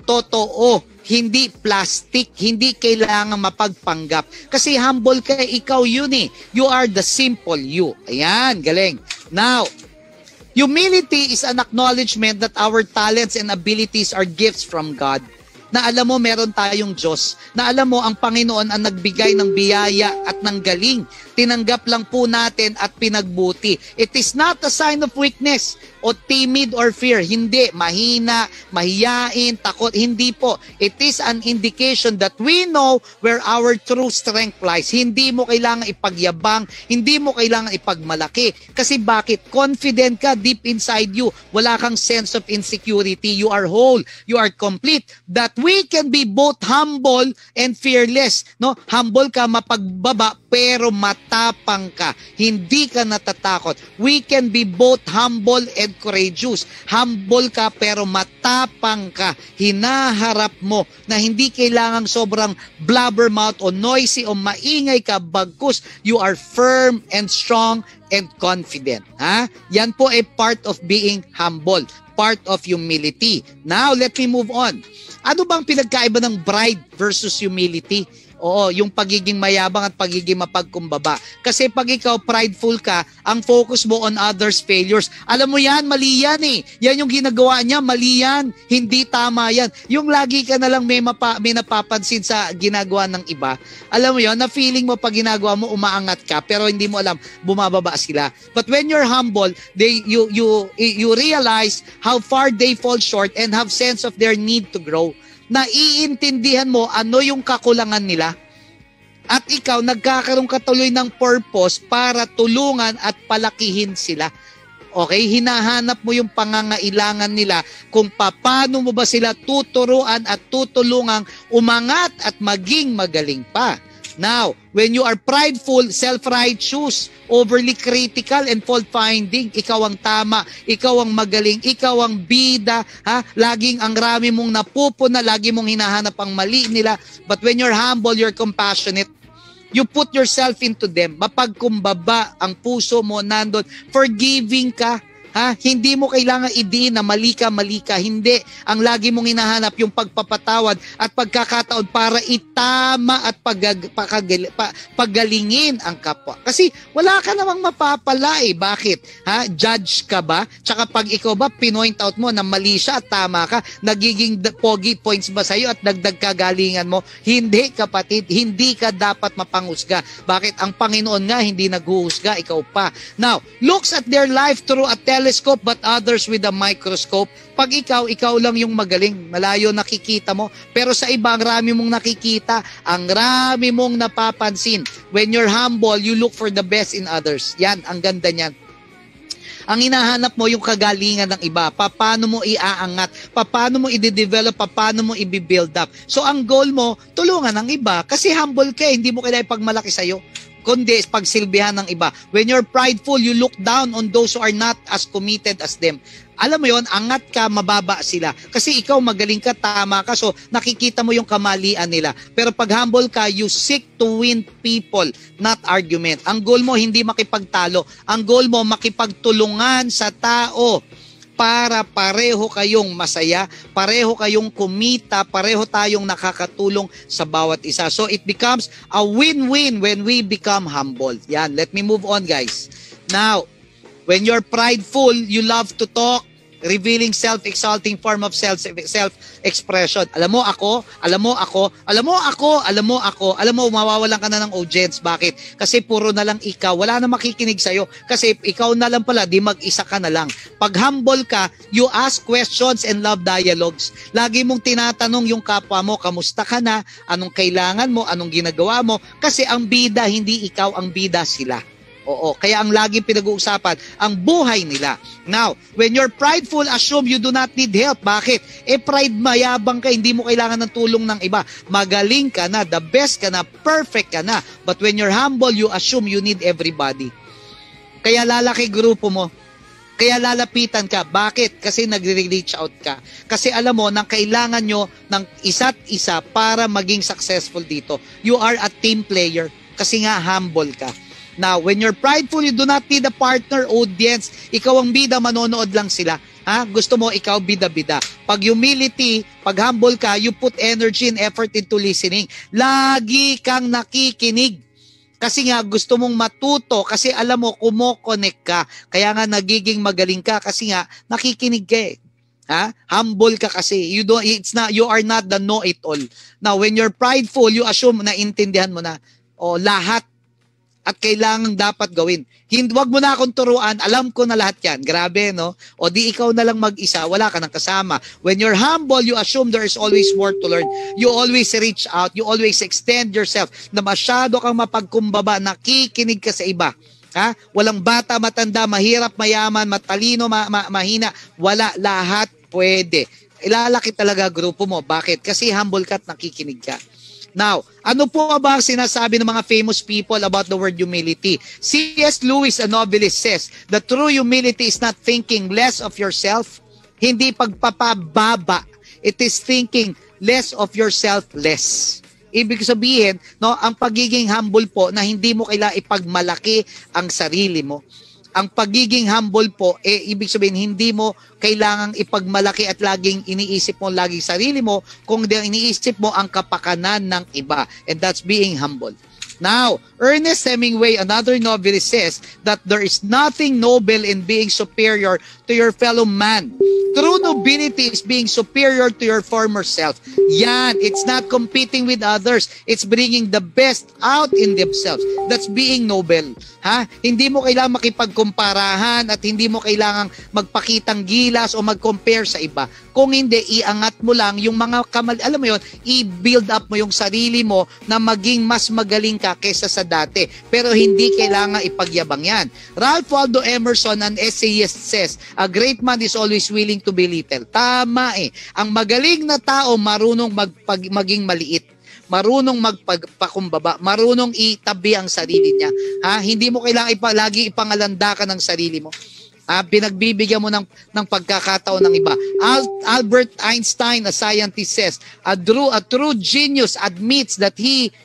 totoo. Hindi plastic, hindi kailangan mapagpanggap. Kasi humble ka, ikaw yun eh. You are the simple you. Ayan, galing. Now, humility is an acknowledgement that our talents and abilities are gifts from God. Na alam mo, meron tayong Diyos. Na alam mo, ang Panginoon ang nagbigay ng biyaya at ng galing. Tinanggap lang po natin at pinagbuti. It is not a sign of weakness o timid or fear. Hindi. Mahina, mahiyain, takot. Hindi po. It is an indication that we know where our true strength lies. Hindi mo kailangan ipagyabang. Hindi mo kailangan ipagmalaki. Kasi bakit? Confident ka deep inside you. Wala kang sense of insecurity. You are whole. You are complete. That we can be both humble and fearless. No? Humble ka, mapagbaba, pero matapang ka. Hindi ka natatakot. We can be both humble and courageous. Humble ka pero matapang ka. Hinaharap mo na hindi kailangang sobrang blabbermouth o noisy o maingay ka, bagkus you are firm and strong and confident. Ha? Yan po ay part of being humble. Part of humility. Now, let me move on. Ano bang pinagkaiba ng pride versus humility? Oo, yung pagiging mayabang at pagiging mapagkumbaba. Kasi pag ikaw prideful ka, ang focus mo on others' failures. Alam mo yan, mali yan eh. Yan yung ginagawa niya, mali yan. Hindi tama yan. Yung lagi ka na lang may napapansin sa ginagawa ng iba. Alam mo yon, na feeling mo pag ginagawa mo, umaangat ka, pero hindi mo alam, bumababa sila. But when you're humble, you realize how far they fall short and have sense of their need to grow. Naiintindihan mo ano yung kakulangan nila at ikaw nagkakaroon ka tuloy ng purpose para tulungan at palakihin sila. Okay, hinahanap mo yung pangangailangan nila kung paano mo ba sila tuturuan at tutulungang umangat at maging magaling pa. Now, when you are prideful, self-righteous, overly critical and fault-finding, ikaw ang tama, ikaw ang magaling, ikaw ang bida, ha? Laging ang rami mong napupuna, lagi mong hinahanap ang mali nila. But when you're humble, you're compassionate. You put yourself into them. Mapagkumbaba ang puso mo nandun. Forgiving ka. Ha? Hindi mo kailangan idiin na mali ka. Hindi. Ang lagi mong hinahanap yung pagpapatawad at pagkakataon para itama at paggalingin ang kapwa. Kasi wala ka namang mapapala eh. Bakit? Ha? Judge ka ba? Tsaka pag ikaw ba, pinoint out mo na mali siya at tama ka, nagiging pogi points ba sa'yo at dagdag kagalingan mo? Hindi, kapatid. Hindi ka dapat mapanghusga. Bakit? Ang Panginoon nga hindi naghuhusga, ikaw pa. Now, looks at their life through a telescope telescope but others with a microscope. Pag ikaw lang yung magaling. Malayo nakikita mo. Pero sa iba, ang rami mong nakikita, ang rami mong napapansin. When you're humble, you look for the best in others. Yan, ang ganda niyan. Ang hinahanap mo yung kagalingan ng iba. Paano mo iaangat? Paano mo i-develop? Paano mo i-build up? So ang goal mo, tulungan ng iba. Kasi humble ka, hindi mo kailangan pagmalaki sa'yo. Kundi pagsilbihan ng iba. When you're prideful, you look down on those who are not as committed as them. Alam mo yon, angat ka, mababa sila. Kasi ikaw magaling ka, tama ka, so nakikita mo yung kamalian nila. Pero pag humble ka, you seek to win people, not argument. Ang goal mo, hindi makipagtalo. Ang goal mo, makipagtulungan sa tao para pareho kayong masaya, pareho kayong kumita, pareho tayong nakakatulong sa bawat isa. So it becomes a win-win when we become humble. Yan, let me move on, guys. Now, when you're prideful, you love to talk, revealing self-exalting form of self-expression. Alam mo, mawawalan ka na ng audience. Bakit? Kasi puro na lang ikaw. Wala na makikinig sa'yo. Kasi ikaw na lang pala, di mag-isa ka na lang. Pag humble ka, you ask questions and love dialogues. Lagi mong tinatanong yung kapwa mo, kamusta ka na? Anong kailangan mo? Anong ginagawa mo? Kasi ang bida, hindi ikaw, ang bida sila. Oo, kaya ang laging pinag-uusapan, ang buhay nila. Now, when you're prideful, assume you do not need help. Bakit? Pride, mayabang ka, hindi mo kailangan ng tulong ng iba. Magaling ka na, the best ka na, perfect ka na. But when you're humble, you assume you need everybody. Kaya lalaki grupo mo. Kaya lalapitan ka. Bakit? Kasi nagre-reach out ka. Kasi alam mo, nang kailangan nyo ng isa't isa para maging successful dito. You are a team player. Kasi nga, humble ka. Now, when you're prideful, you do not need a partner, audience. Ikaw ang bida, manonood lang sila. Ha? Gusto mo, ikaw bida-bida. Pag humility, pag humble ka, you put energy and effort into listening. Lagi kang nakikinig. Kasi nga, gusto mong matuto. Kasi alam mo, kumokonek ka. Kaya nga, nagiging magaling ka. Kasi nga, nakikinig ka eh. Ha? Humble ka kasi. You are not the know-it-all. Now, when you're prideful, you assume na intindihan mo na. O, lahat at kailangang dapat gawin. Wag mo na akong turuan, alam ko na lahat yan. Grabe, no? O di ikaw na lang mag-isa, wala ka nang kasama. When you're humble, you assume there is always more to learn. You always reach out, you always extend yourself, na masyado kang mapagkumbaba, nakikinig ka sa iba. Ha? Walang bata, matanda, mahirap, mayaman, matalino, mahina. Wala, lahat pwede. Ilalaki talaga grupo mo. Bakit? Kasi humble ka at nakikinig ka. Now, ano po ba ang sinasabi ng mga famous people about the word humility? C.S. Lewis, a novelist, says, the true humility is not thinking less of yourself, hindi pagpapababa. It is thinking less of yourself less. Ibig sabihin, no, ang pagiging humble po na hindi mo kailangan ipagmalaki ang sarili mo. Ang pagiging humble po, ibig sabihin, hindi mo kailangang ipagmalaki at laging iniisip mo laging sarili mo, kung iniisip mo ang kapakanan ng iba. And that's being humble. Now, Ernest Hemingway, another novelist, says that there is nothing noble in being superior to your fellow man. True nobility is being superior to your former self. Yan, it's not competing with others. It's bringing the best out in themselves. That's being noble. Ha? Hindi mo kailangang makipagkumparahan at hindi mo kailangang magpakitang gilas o mag-compare sa iba. Kung hindi, iangat mo lang yung mga alam mo yun, i-build up mo yung sarili mo na maging mas magaling ka kaysa sa dati. Pero hindi kailangan ipagyabang yan. Ralph Waldo Emerson, an essayist, says, a great man is always willing to be little. Tama eh. Ang magaling na tao, marunong maging maliit. Marunong magpakumbaba, marunong itabi ang sarili niya. Ha? Hindi mo kailangan lagi ipangalanda ka ng sarili mo. Pinagbibigyan mo ng pagkakataon ng iba. Albert Einstein, a scientist, says, a true genius admits that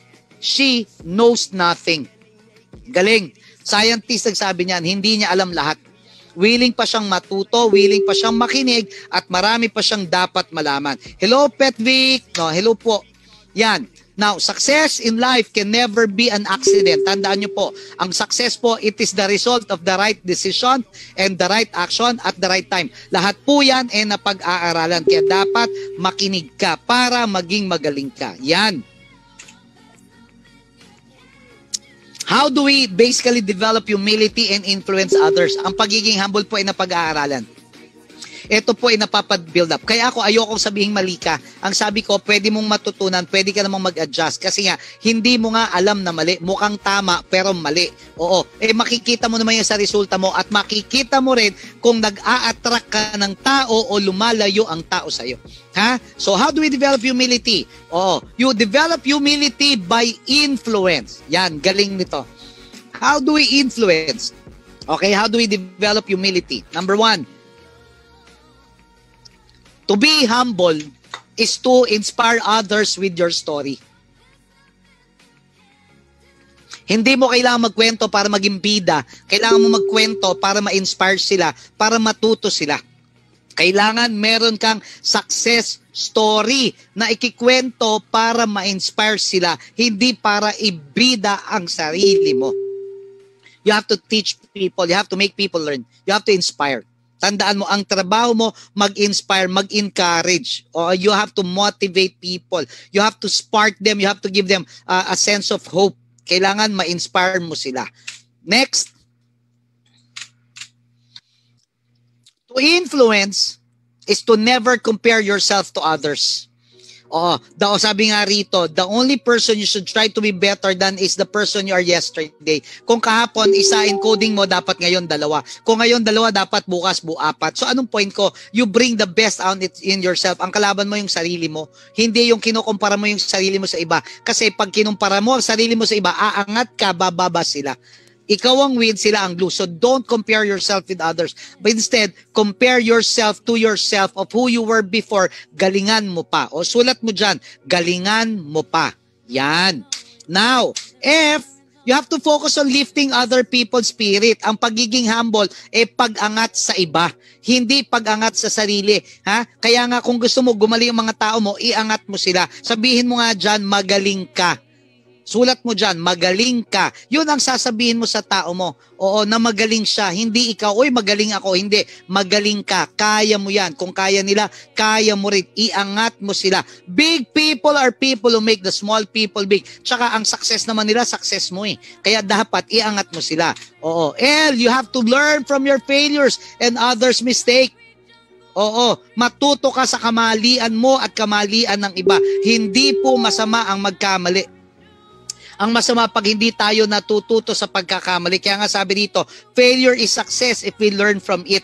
she knows nothing. Galing. Scientist nagsabi niyan, hindi niya alam lahat. Willing pa siyang matuto, willing pa siyang makinig, at marami pa siyang dapat malaman. Hello, Petvic. No, hello po. Yan. Now, success in life can never be an accident. Tandaan niyo po, ang success po, it is the result of the right decision and the right action at the right time. Lahat po yan ay napag-aaralan. Kaya dapat makinig ka para maging magaling ka. Yan. How do we basically develop humility and influence others? Ang pagiging humble po ay napag-aaralan. Ito po ay napapad-build up. Kaya ako, ayokong sabihin mali ka. Ang sabi ko, pwede mong matutunan, pwede ka namang mag-adjust. Kasi nga, hindi mo nga alam na mali. Mukhang tama, pero mali. Oo. Makikita mo naman yan sa resulta mo at makikita mo rin kung nag-a-attract ka ng tao o lumalayo ang tao sa'yo. Ha? So, how do we develop humility? Oo. You develop humility by influence. Yan, galing nito. How do we influence? Okay, how do we develop humility? Number 1, to be humble is to inspire others with your story. Hindi mo kailangan magkwento para maging bida. Kailangan mo magkwento para ma-inspire sila, para matuto sila. Kailangan meron kang success story na ikikwento para ma-inspire sila, hindi para ibida ang sarili mo. You have to teach people, you have to make people learn, you have to inspire. Tandaan mo, ang trabaho mo, mag-inspire, mag-encourage. Or you have to motivate people. You have to spark them. You have to give them a sense of hope. Kailangan ma-inspire mo sila. Next. To influence is to never compare yourself to others. Sabi nga rito, the only person you should try to be better than is the person you are yesterday. Kung kahapon, isa encoding mo, dapat ngayon 2. Kung ngayon 2, dapat bukas 4. So anong point ko? You bring the best out in yourself. Ang kalaban mo yung sarili mo. Hindi yung kinukumpara mo yung sarili mo sa iba. Kasi pag kinumpara mo ang sarili mo sa iba, aangat ka, bababa sila. Ikaw ang win, sila ang lose. So don't compare yourself with others. But instead, compare yourself to yourself of who you were before. Galingan mo pa. O sulat mo dyan, galingan mo pa. Yan. Now, if you have to focus on lifting other people's spirit, ang pagiging humble, pag-angat sa iba. Hindi pag-angat sa sarili. Ha? Kaya nga kung gusto mo gumaling ang mga tao mo, iangat mo sila. Sabihin mo nga dyan, magaling ka. Sulat mo dyan, magaling ka. Yun ang sasabihin mo sa tao mo. Oo, na magaling siya. Hindi ikaw, oy magaling ako. Hindi, magaling ka. Kaya mo yan. Kung kaya nila, kaya mo rin. Iangat mo sila. Big people are people who make the small people big. Tsaka ang success naman nila, success mo eh. Kaya dapat iangat mo sila. Oo. You have to learn from your failures and others' mistake. Oo, matuto ka sa kamalian mo at kamalian ng iba. Hindi po masama ang magkamali. Ang masama pag hindi tayo natututo sa pagkakamali. Kaya nga sabi dito, failure is success if we learn from it.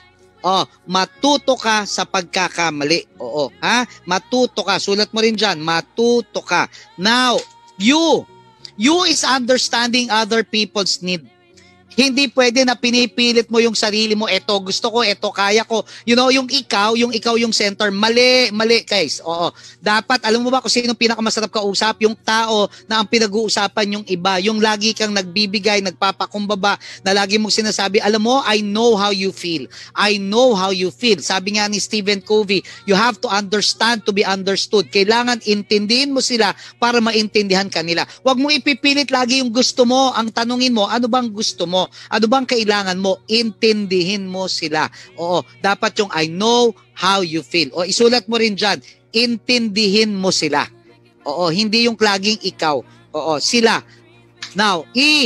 Matuto ka sa pagkakamali. Oo, ha? Matuto ka. Sulat mo rin dyan, matuto ka. Now, you is understanding other people's need. Hindi pwede na pinipilit mo yung sarili mo, eto gusto ko, eto kaya ko. You know, yung ikaw yung center. Mali guys. Oo. Dapat, alam mo ba kung sino pinakamasarap kausap? Yung tao na ang pinag-uusapan yung iba. Yung lagi kang nagbibigay, nagpapakumbaba, na lagi mong sinasabi, alam mo, I know how you feel. I know how you feel. Sabi nga ni Stephen Covey, you have to understand to be understood. Kailangan intindihin mo sila para maintindihan kanila. Huwag mo ipipilit lagi yung gusto mo. Ang tanungin mo, ano bang gusto mo? Ano bang kailangan mo? Intindihin mo sila. Oo, dapat yung I know how you feel. O isulat mo rin dyan, intindihin mo sila. Oo, hindi yung laging ikaw. Oo, sila. Now,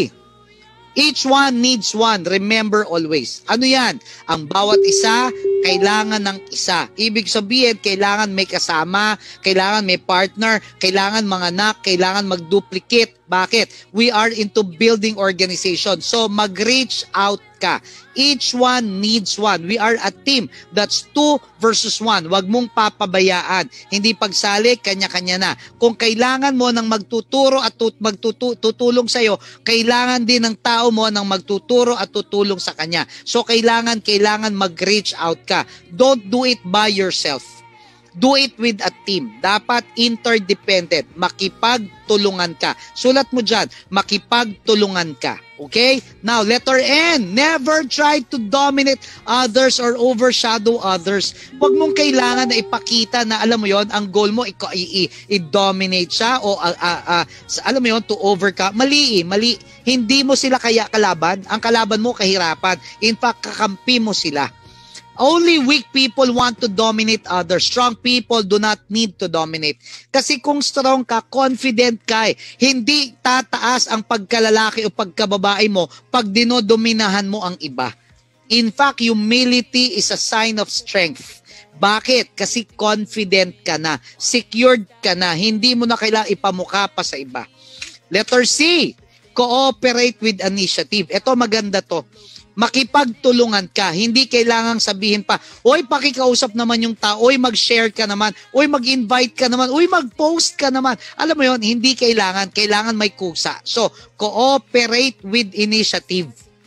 each one needs one. Remember always. Ano yan? Ang bawat isa, kailangan ng isa. Ibig sabihin, kailangan may kasama, kailangan may partner, kailangan manganak, kailangan mag-duplicate. Bakit? We are into building organization. So, mag-reach out ka. Each one needs one. We are a team. That's 2 versus 1. Huwag mong papabayaan. Hindi pagsali, kanya-kanya na. Kung kailangan mo ng magtuturo at tutulong sa'yo, kailangan din ng tao mo ng magtuturo at tutulong sa kanya. So, kailangan mag-reach out ka. Don't do it by yourself. Do it with a team. Dapat interdependent. Makipagtulungan ka. Sulat mo dyan, makipagtulungan ka. Okay? Now, letter N. Never try to dominate others or overshadow others. Huwag mong kailangan na ipakita na, alam mo yon, ang goal mo, i-dominate siya o, alam mo yon, to overcome. Mali. Hindi mo sila kaya kalaban. Ang kalaban mo, kahirapan. In fact, kakampi mo sila. Only weak people want to dominate others. Strong people do not need to dominate. Kasi kung strong ka, confident ka hindi tataas ang pagkalalaki o pagkababae mo pag dinodominahan mo ang iba. In fact, humility is a sign of strength. Bakit? Kasi confident ka na, secured ka na, hindi mo na kailangang ipamukha pa sa iba. Letter C, cooperate with initiative. Ito maganda to. Makipagtulungan ka. Hindi kailangang sabihin pa, oy, pakikausap naman yung tao, oy, mag-share ka naman, oy, mag-invite ka naman, oy, mag-post ka naman. Alam mo yon, hindi kailangan. Kailangan may kusa. So, cooperate with initiative.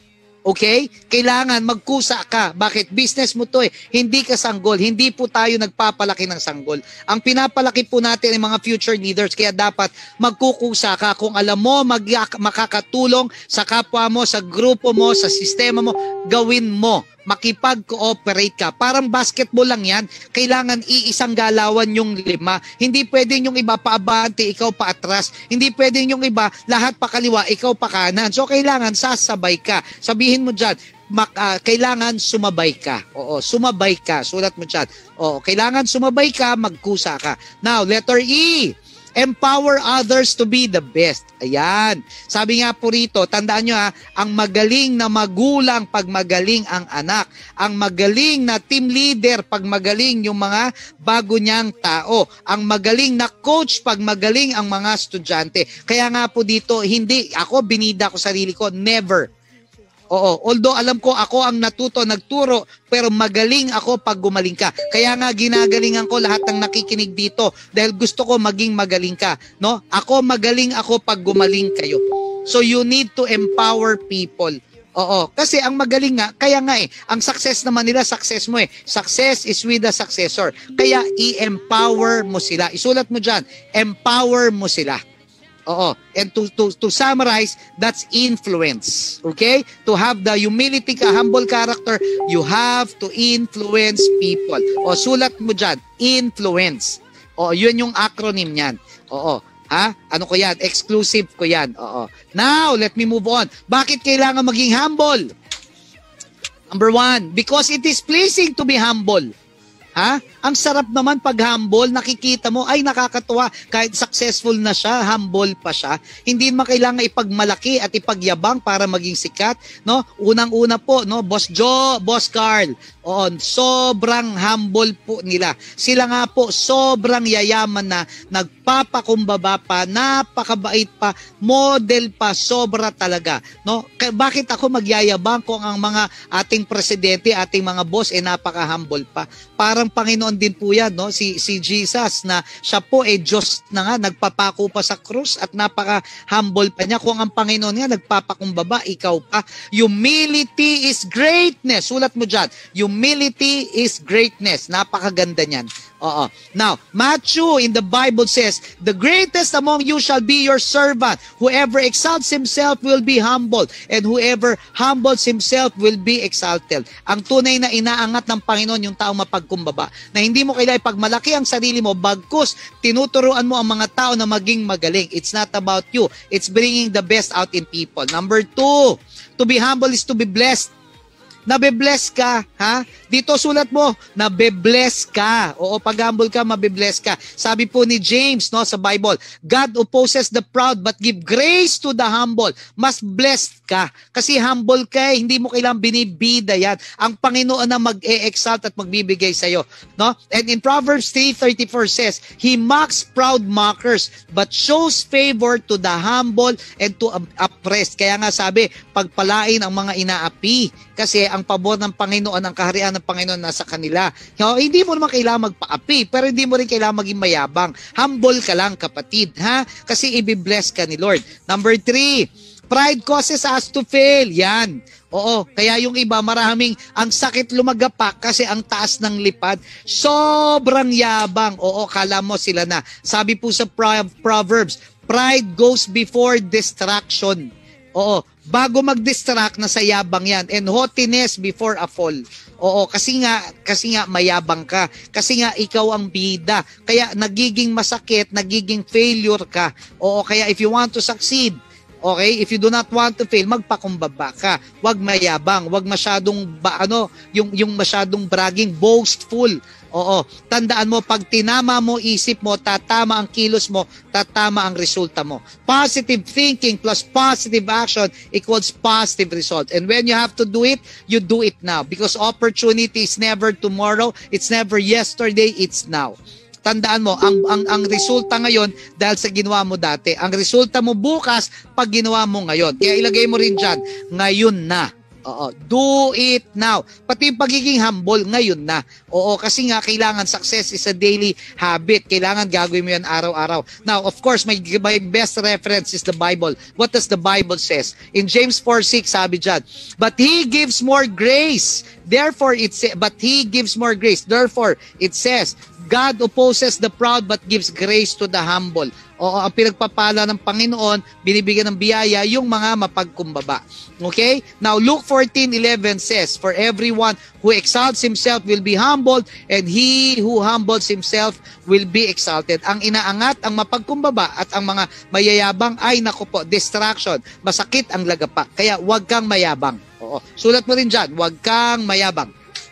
Okay? Kailangan magkusa ka. Bakit? Business mo to Hindi ka sanggol. Hindi po tayo nagpapalaki ng sanggol. Ang pinapalaki po natin ay mga future leaders. Kaya dapat magkukusa ka. Kung alam mo, makakatulong sa kapwa mo, sa grupo mo, sa sistema mo, gawin mo. Makipag-cooperate ka. Parang basketball lang yan. Kailangan iisang galawan yung 5. Hindi pwedeng yung iba paabante, ikaw pa atras. Hindi pwedeng yung iba, lahat pa kaliwa, ikaw pa kanan. So kailangan sasabay ka. Sabihin mo dyan, kailangan sumabay ka. Oo, sumabay ka. Sulat mo dyan. Oo, kailangan sumabay ka, magkusa ka. Now, letter E. Empower others to be the best. Ayan. Sabi nga po rito, tandaan nyo ang magaling na magulang pag magaling ang anak. Ang magaling na team leader pag magaling yung mga bago niyang tao. Ang magaling na coach pag magaling ang mga estudyante. Kaya nga po dito, hindi ako binida ko sarili ko, never. Oo, although alam ko ako ang nagturo, pero magaling ako pag gumaling ka. Kaya nga ginagalingan ko lahat ng nakikinig dito dahil gusto ko maging magaling ka, no? Ako magaling ako pag gumaling kayo. So you need to empower people. Oo, kasi ang magaling nga, kaya nga ang success naman nila, success mo Success is with the successor. Kaya i-empower mo sila. Isulat mo dyan, empower mo sila. Oo. And to summarize, that's influence. Okay? To have the humility ka, humble character, you have to influence people. O, sulat mo dyan, influence. O, yun yung acronym niyan. Oo. Ha? Ano ko yan? Exclusive ko yan. Oo. Now, let me move on. Bakit kailangan maging humble? Number 1, because it is pleasing to be humble. Ha? Ang sarap naman pag humble, nakikita mo, ay nakakatuwa, kahit successful na siya, humble pa siya. Hindi mo kailangan ipagmalaki at ipagyabang para maging sikat, no? Unang-una po, no, Boss Joe, Boss Carl, sobrang humble po nila. Sila nga po, sobrang yayaman na, nagpapakumbaba pa, napakabait pa, model pa, sobra talaga, no? Bakit ako magyayabang kung ang mga ating presidente, ating mga boss, napaka-humble pa? Parang Panginoon din po yan, no? Si Jesus na siya po Diyos na nga, nagpapako pa sa krus at napaka-humble pa niya. Kung ang Panginoon nga nagpapakumbaba, ikaw pa. Humility is greatness. Sulat mo dyan. Humility is greatness. Napakaganda niyan. Oo. Now, Matthew in the Bible says, the greatest among you shall be your servant. Whoever exalts himself will be humbled, and whoever humbles himself will be exalted. Ang tunay na inaangat ng Panginoon yung taong mapagkumbaba, na hindi mo kailangan ipagmalaki ang sarili mo, bagkus tinuturuan mo ang mga tao na maging magaling. It's not about you. It's bringing the best out in people. Number 2, to be humble is to be blessed. Nabe-bless ka, ha? Dito sulat mo, nabe-bless ka. Oo, pag humble ka, mabe-bless ka. Sabi po ni James, no, sa Bible, God opposes the proud but give grace to the humble. Mas blessed ka. Kasi humble ka, hindi mo kailangang binibida yan. Ang Panginoon na mag-e-exalt at magbibigay sa'yo. No? And in Proverbs 3:34 says, He mocks proud mockers but shows favor to the humble and to oppressed. Kaya nga sabi, pagpalain ang mga inaapi. Kasi ang pabor ng Panginoon, ang kaharian ng Panginoon nasa kanila. Hindi mo naman kailangan magpaapi, pero hindi mo rin kailangan maging mayabang. Humble ka lang, kapatid, ha? Kasi i-bless ka ni Lord. Number 3, pride causes us to fail. Yan. Oo, kaya yung iba maraming ang sakit lumagapak kasi ang taas ng lipad. Sobrang yabang. Oo, kala mo sila na. Sabi po sa Proverbs, pride goes before distraction. Oo, bago mag-distract na sa yabang yan. And haughtiness before a fall. Oo, kasi nga mayabang ka. Kasi nga ikaw ang bida. Kaya nagiging masakit, nagiging failure ka. Oo, kaya if you want to succeed, Okay? If you do not want to fail, magpakumbaba ka. Huwag mayabang, huwag masyadong yung masyadong bragging, boastful. Oo, tandaan mo, pag tinama mo isip mo, tatama ang kilos mo, tatama ang resulta mo. Positive thinking plus positive action equals positive result. And when you have to do it, you do it now. Because opportunity is never tomorrow, it's never yesterday, it's now. Tandaan mo, ang resulta ngayon dahil sa ginawa mo dati. Ang resulta mo bukas pag ginawa mo ngayon. Kaya ilagay mo rin dyan, ngayon na. Oo, do it now. Pati yung pagiging humble, ngayon na. Oo, kasi nga kailangan success is a daily habit. Kailangan gagawin mo yan araw-araw. Now, of course, my best reference is the Bible. What does the Bible says? In James 4:6, sabi dyan, but He gives more grace. Therefore, but He gives more grace. Therefore, it says, God opposes the proud but gives grace to the humble. O ang pinagpapala ng Panginoon, binibigyan ng biyaya yung mga mapagkumbaba. Okay? Now, Luke 14:11 says, for everyone who exalts himself will be humbled, and he who humbles himself will be exalted. Ang inaangat, ang mapagkumbaba, at ang mga mayayabang ay, naku po, distraction. Masakit ang lagapa. Kaya huwag kang mayabang. Oo. Sulat mo rin dyan, huwag kang mayabang.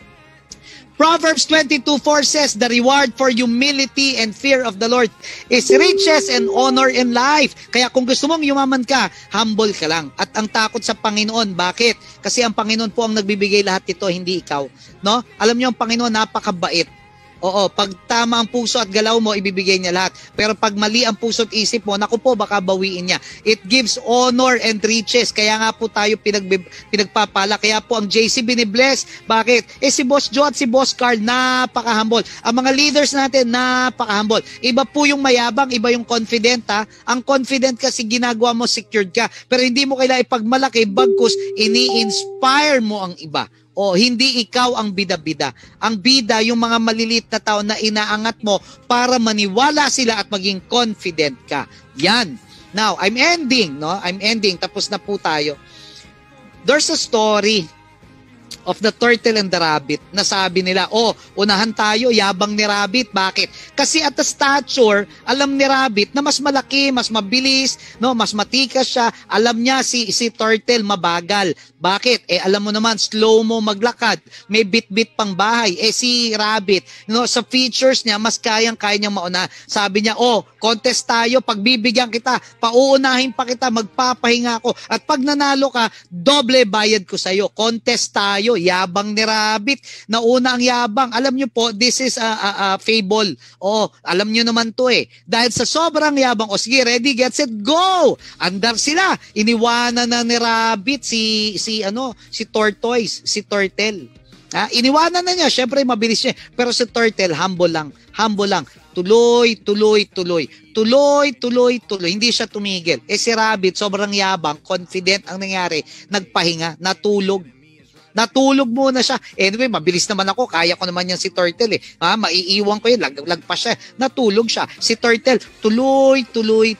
Proverbs 22:4 says, the reward for humility and fear of the Lord is riches and honor in life. Kaya kung gusto mong yumaman ka, humble ka lang. At ang takot sa Panginoon, bakit? Kasi ang Panginoon po ang nagbibigay lahat ito, hindi ikaw. No? Alam niyo, ang Panginoon napakabait. Oo, pag tama ang puso at galaw mo, ibibigay niya lahat. Pero pag mali ang puso at isip mo, naku po, baka bawiin niya. It gives honor and riches. Kaya nga po tayo pinagpapala. Kaya po ang JC binibless. Bakit? Si Boss Joe at si Boss Carl, napaka-humble. Ang mga leaders natin, napaka-humble. Iba po yung mayabang, iba yung confident, ha? Ang confident kasi ginagawa mo, secured ka. Pero hindi mo kailangan ipagmalaki, bagkus ini-inspire mo ang iba. O hindi ikaw ang bida-bida. Ang bida, yung mga maliliit na tao na inaangat mo para maniwala sila at maging confident ka. Yan. Now, I'm ending, no? I'm ending. Tapos na po tayo. There's a story of the turtle and the rabbit na sabi nila, unahan tayo, yabang ni rabbit. Bakit? Kasi at the stature, alam ni rabbit na mas malaki, mas mabilis, no, mas matikas siya. Alam niya si turtle mabagal. Bakit? Alam mo naman, slow mo maglakad. May bit-bit pang bahay. Si rabbit, no, sa features niya, mas kaya niyang mauna. Sabi niya, contest tayo, pagbibigyan kita, pauunahin pa kita, magpapahinga ako. At pag nanalo ka, doble bayad ko sa'yo. Contest tayo. Yabang ni rabbit. Nauna ang yabang. Alam niyo po, this is a fable. Alam niyo naman to Dahil sa sobrang yabang, sige, ready, get set, go! Andar sila. Iniwanan na ni rabbit si tortoise, si turtle. Iniwanan na niya. Syempre, mabilis siya. Pero si turtle, humble lang. Humble lang. Tuloy. Hindi siya tumigil. Si rabbit, sobrang yabang, confident ang nangyari. Nagpahinga, natulog muna siya. Anyway, mabilis naman ako. Kaya ko naman yan si turtle maiiwan ko yun. Lagpas siya. Natulog siya. Si turtle, tuloy.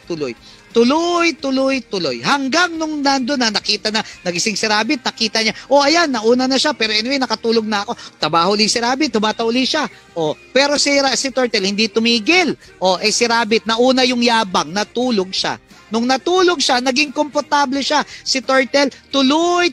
Hanggang nung nando na, nakita na, nagising si rabbit, nakita niya, ayan, nauna na siya. Pero anyway, nakatulog na ako. Tabahuli si rabbit, tumata uli siya. Pero si turtle, hindi tumigil. Si rabbit, nauna yung yabang, natulog siya. Nung natulog siya, naging komportable siya. Si turtle, tuloy.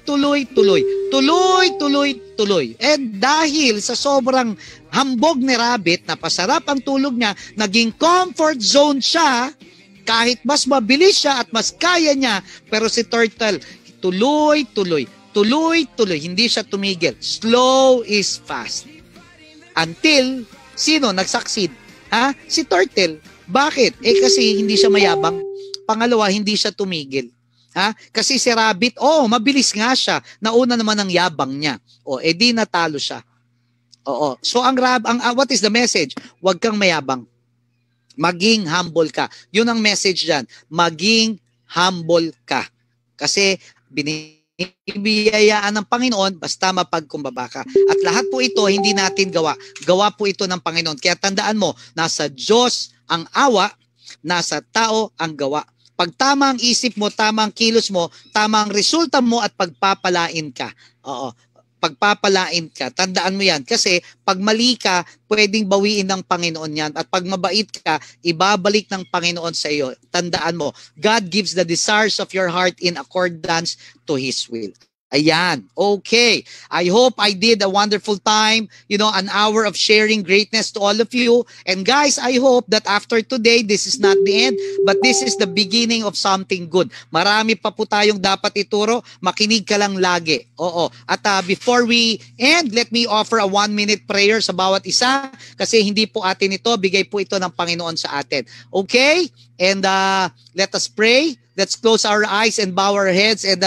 And dahil sa sobrang hambog ni rabbit, napasarap ang tulog niya, naging comfort zone siya, kahit mas mabilis siya at mas kaya niya, pero si turtle, tuloy. Hindi siya tumigil. Slow is fast. Until, sino nag-succeed? Si turtle. Bakit? Kasi hindi siya mayabang. Pangalawa, hindi siya tumigil. Kasi si rabbit, mabilis nga siya. Nauna naman ang yabang niya. Di natalo siya. So what is the message? Huwag kang mayabang. Maging humble ka. Yun ang message dyan. Maging humble ka. Kasi binibiyayaan ng Panginoon basta mapagkumbaba ka. At lahat po ito hindi natin gawa. Gawa po ito ng Panginoon. Kaya tandaan mo, nasa Diyos ang awa, nasa tao ang gawa. Pag tama ang isip mo, tama ang kilos mo, tama ang resulta mo at pagpapalain ka. pagpapalain ka. Tandaan mo yan. Kasi pag mali ka, pwedeng bawiin ng Panginoon yan. At pag mabait ka, ibabalik ng Panginoon sa iyo. Tandaan mo, God gives the desires of your heart in accordance to His will. Ayan. Okay. I hope I did a wonderful time, an hour of sharing greatness to all of you. And guys, I hope that after today, this is not the end, but this is the beginning of something good. Marami pa po tayong dapat ituro. Makinig ka lang lagi. Oo. At before we end, let me offer a 1-minute prayer sa bawat isa kasi hindi po atin ito. Bigay po ito ng Panginoon sa atin. Okay? And let us pray. Let's close our eyes and bow our heads and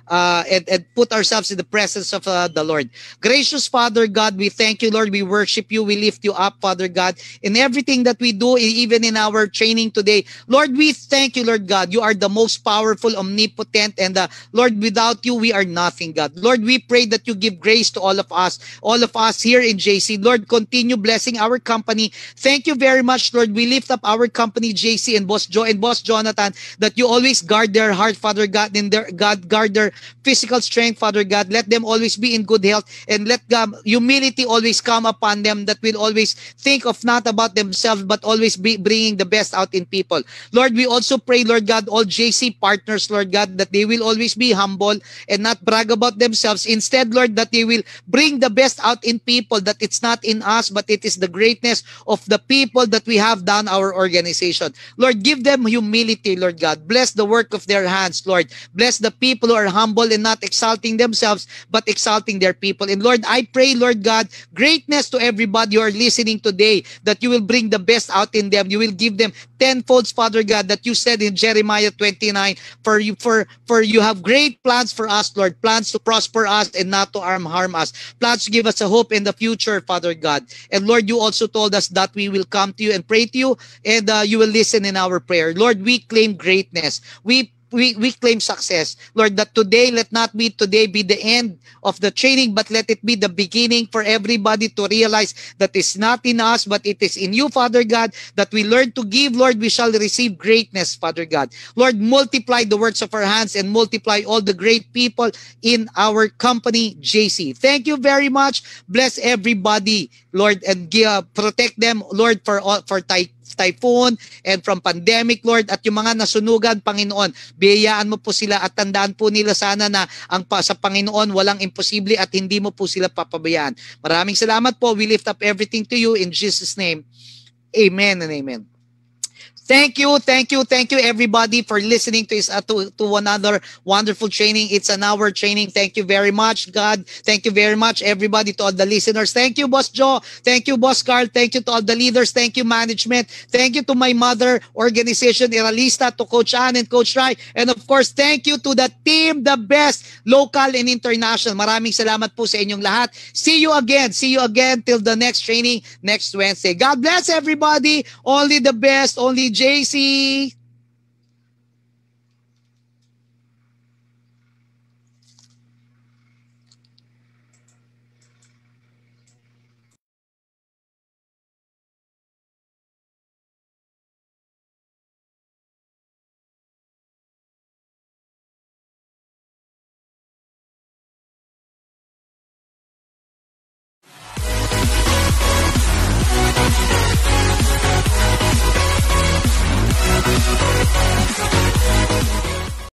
put ourselves in the presence of the Lord. Gracious Father God, we thank you, Lord. We worship you. We lift you up, Father God, in everything that we do, even in our training today. Lord, we thank you, Lord God. You are the most powerful, omnipotent, and Lord, without you, we are nothing, God. Lord, we pray that you give grace to all of us here in JC. Lord, continue blessing our company. Thank you very much, Lord. We lift up our company, JC, and Boss Joe and Boss Jonathan, that you always guard their heart, Father God, and guard their physical strength, Father God. Let them always be in good health, and let humility always come upon them, that will always think of not about themselves, but always be bringing the best out in people. Lord, we also pray, Lord God, all JC partners, Lord God, that they will always be humble and not brag about themselves. Instead, Lord, that they will bring the best out in people, that it's not in us, but it is the greatness of the people that we have done our organization. Lord, give them humility, Lord God. Bless the work of their hands, Lord. Bless the people who are humble and not exalting themselves, but exalting their people. And Lord, I pray, Lord God, greatness to everybody who are listening today, that you will bring the best out in them. You will give them tenfolds, Father God, that you said in Jeremiah 29, for you have great plans for us, Lord, plans to prosper us and not to harm us, plans to give us a hope in the future, Father God. And Lord, you also told us that we will come to you and pray to you, and you will listen in our prayer. Lord, we claim greatness. We claim success. Lord, that today, let not be today be the end of the training, but let it be the beginning for everybody to realize that it's not in us, but it is in you, Father God, that we learn to give, Lord, we shall receive greatness, Father God. Lord, multiply the works of our hands and multiply all the great people in our company, JC. Thank you very much. Bless everybody, Lord, and protect them, Lord, for typhoon and from pandemic, Lord, at yung mga nasunugan, Panginoon, biyayaan mo po sila at tandaan po nila sana na sa Panginoon walang imposible at hindi mo po sila papabayaan. Maraming salamat po. We lift up everything to you in Jesus' name. Amen and amen. Thank you everybody for listening to another wonderful training. It's an hour training. Thank you very much, God. Thank you very much, everybody, to all the listeners. Thank you, Boss Joe. Thank you, Boss Carl. Thank you to all the leaders. Thank you, management. Thank you to my mother organization, Iralista, to Coach Ann and Coach Rai. And of course, thank you to the team, the best, local and international. Maraming salamat po sa inyong lahat. See you again till the next training next Wednesday. God bless everybody. Only the best. Only JC.